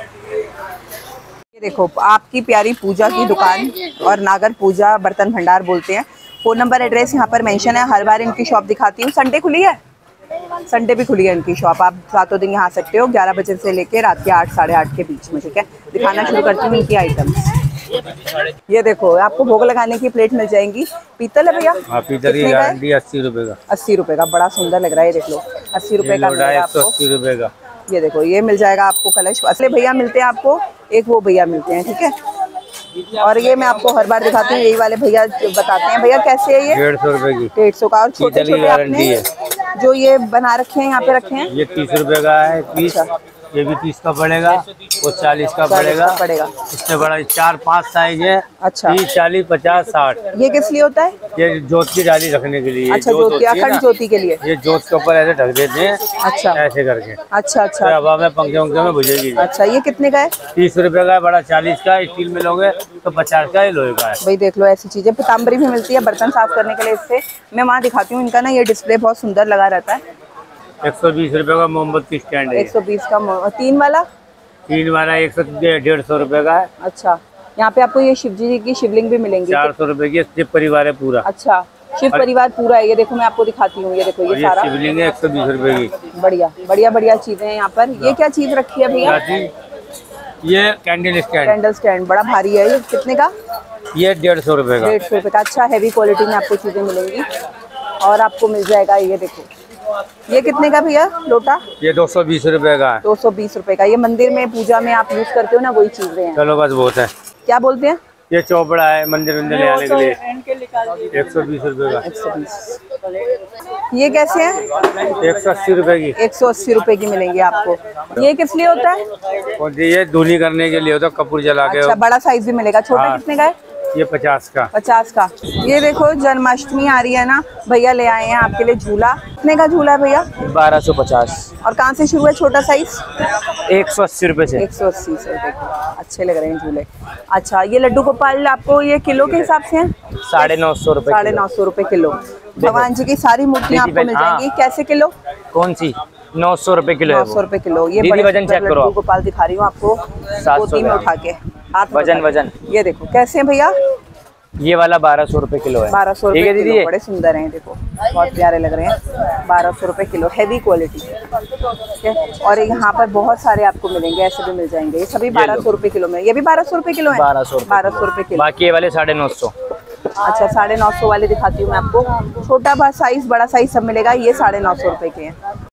ये देखो, आपकी प्यारी पूजा की दुकान और नागर पूजा बर्तन भंडार बोलते हैं। फ़ोन नंबर एड्रेस यहाँ पर मेंशन है। हर बार इनकी शॉप दिखाती हूँ। संडे खुली है? संडे भी खुली है इनकी शॉप। आप सातों दिन यहाँ आ सकते हो, 11 बजे से लेकर रात के 8 साढ़े 8 के बीच में। ठीक है, दिखाना शुरू करती हूँ इनकी आइटम्स। ये देखो, आपको भोग लगाने की प्लेट मिल जाएंगी। पीतल है भैया? हाँ, पीतल की गारंटी 80 रुपए का। 80 रुपए का, बड़ा सुंदर लग रहा है। देख लो, 80 रुपए का मिलेगा आपको। 80 रुपए का। ये देखो, ये मिल जाएगा आपको कलश। असली भैया मिलते हैं आपको, एक वो भैया मिलते हैं। ठीक है, और ये मैं आपको हर बार दिखाती हूँ, यही वाले भैया बताते हैं। भैया कैसे है ये? 150 रुपए की। 150 का। और छोटे छोटे आपने जो ये बना रखे हैं यहाँ पे रखे हैं? ये 30 रुपए का है पीस। ये भी 30 का पड़ेगा, वो 40 का पड़ेगा। इससे बड़ा 4-5 साइज है। अच्छा, 30, 40, 50, 60। ये किस लिए होता है? ये जोत की डाली रखने के लिए। अच्छा, ज्योति, अखंड ज्योति के लिए। ये जोत के ऊपर ऐसे ढक देते हैं। अच्छा, ऐसे करके। अच्छा अच्छा, हवा में पंखे वंखे में बुझेगी। अच्छा, ये कितने का है? 30 रुपए का है, बड़ा 40 का। स्टील में लोगे तो 50 का ही लोहे का है। भाई देख लो, ऐसी चीजें। पीताम्बरी भी मिलती है बर्तन साफ करने के लिए। इससे मैं वहाँ दिखाती हूँ। इनका ना ये डिस्प्ले बहुत सुंदर लगा रहता है। 120 रुपए का मोमबत्ती स्टैंड है। 120 का 3 वाला? 3 वाला 150 रुपए का है। अच्छा, यहाँ पे आपको ये शिव जी की शिवलिंग भी मिलेंगी। 400 रुपए की शिव परिवार है पूरा। अच्छा, शिव परिवार पूरा है। ये देखो मैं आपको दिखाती हूँ, ये देखो ये सारा शिवलिंग है 120 रुपए की। बढ़िया बढ़िया बढ़िया चीजें हैं यहाँ पर। ये क्या चीज रखी है भैया? ये कैंडल स्टैंड। कैंडल स्टैंड बड़ा भारी है। ये कितने का? ये 150 रुपए का। 150 रुपए का। अच्छा, हैवी क्वालिटी में आपको चीजें मिलेंगी और आपको मिल जाएगा। ये देखो, ये कितने का भैया लोटा? ये 220 रुपए का है। 220 रुपए का। ये मंदिर में पूजा में आप यूज करते हो ना, वही चीजें हैं। चलो बस बहुत है। क्या बोलते हैं? ये चौपड़ा है मंदिर वंदिर ले आने के लिए 120 रुपए का। 120। ये कैसे है? 180 रुपए की। 180 रुपए की मिलेंगी आपको। ये किस लिए होता है? और ये धुनी करने के लिए होता है, कपूर जला के। अच्छा, बड़ा साइज भी मिलेगा। छोटा हाँ। कितने का है? ये 50 का। 50 का। ये देखो जन्माष्टमी आ रही है ना, भैया ले आए हैं आपके लिए झूला। कितने का झूला है भैया? 1250। और कहाँ से शुरू है छोटा साइज? 180 रुपए से। 180 से। देखो अच्छे लग रहे हैं झूले। अच्छा, ये लड्डू गोपाल आपको ये किलो के हिसाब से है? 950 रुपए। 950 रुपए किलो। भगवान जी की सारी मूर्तियाँ आपको मिल जाएंगी। कैसे किलो? कौन सी? 900 रुपए किलो है। 900 रुपए किलो। ये दीदी वजन चेक करो लड्डू आप। गोपाल दिखा रही हूँ आपको, 700 पोती में उठा के हाथ में वजन उठा के। वजन। ये देखो कैसे हैं भैया? ये वाला 1200 रुपए किलो है। 1200 ठीक रुपए है दीदी। किलो। बड़े सुंदर हैं, देखो बहुत प्यारे लग रहे हैं। 1200 रुपए किलो, हैवी क्वालिटी। ठीक है, और यहाँ पर बहुत सारे आपको मिलेंगे, ऐसे भी मिल जाएंगे। ये सभी 1200 रुपए किलो में। ये भी 1200 रुपए किलो है। 1200 रुपए किलो। बाकी ये वाले 950। अच्छा, 950 वाले दिखाती हूँ मैं आपको। छोटा साइज बड़ा साइज सब मिलेगा। ये 950 रुपए के हैं।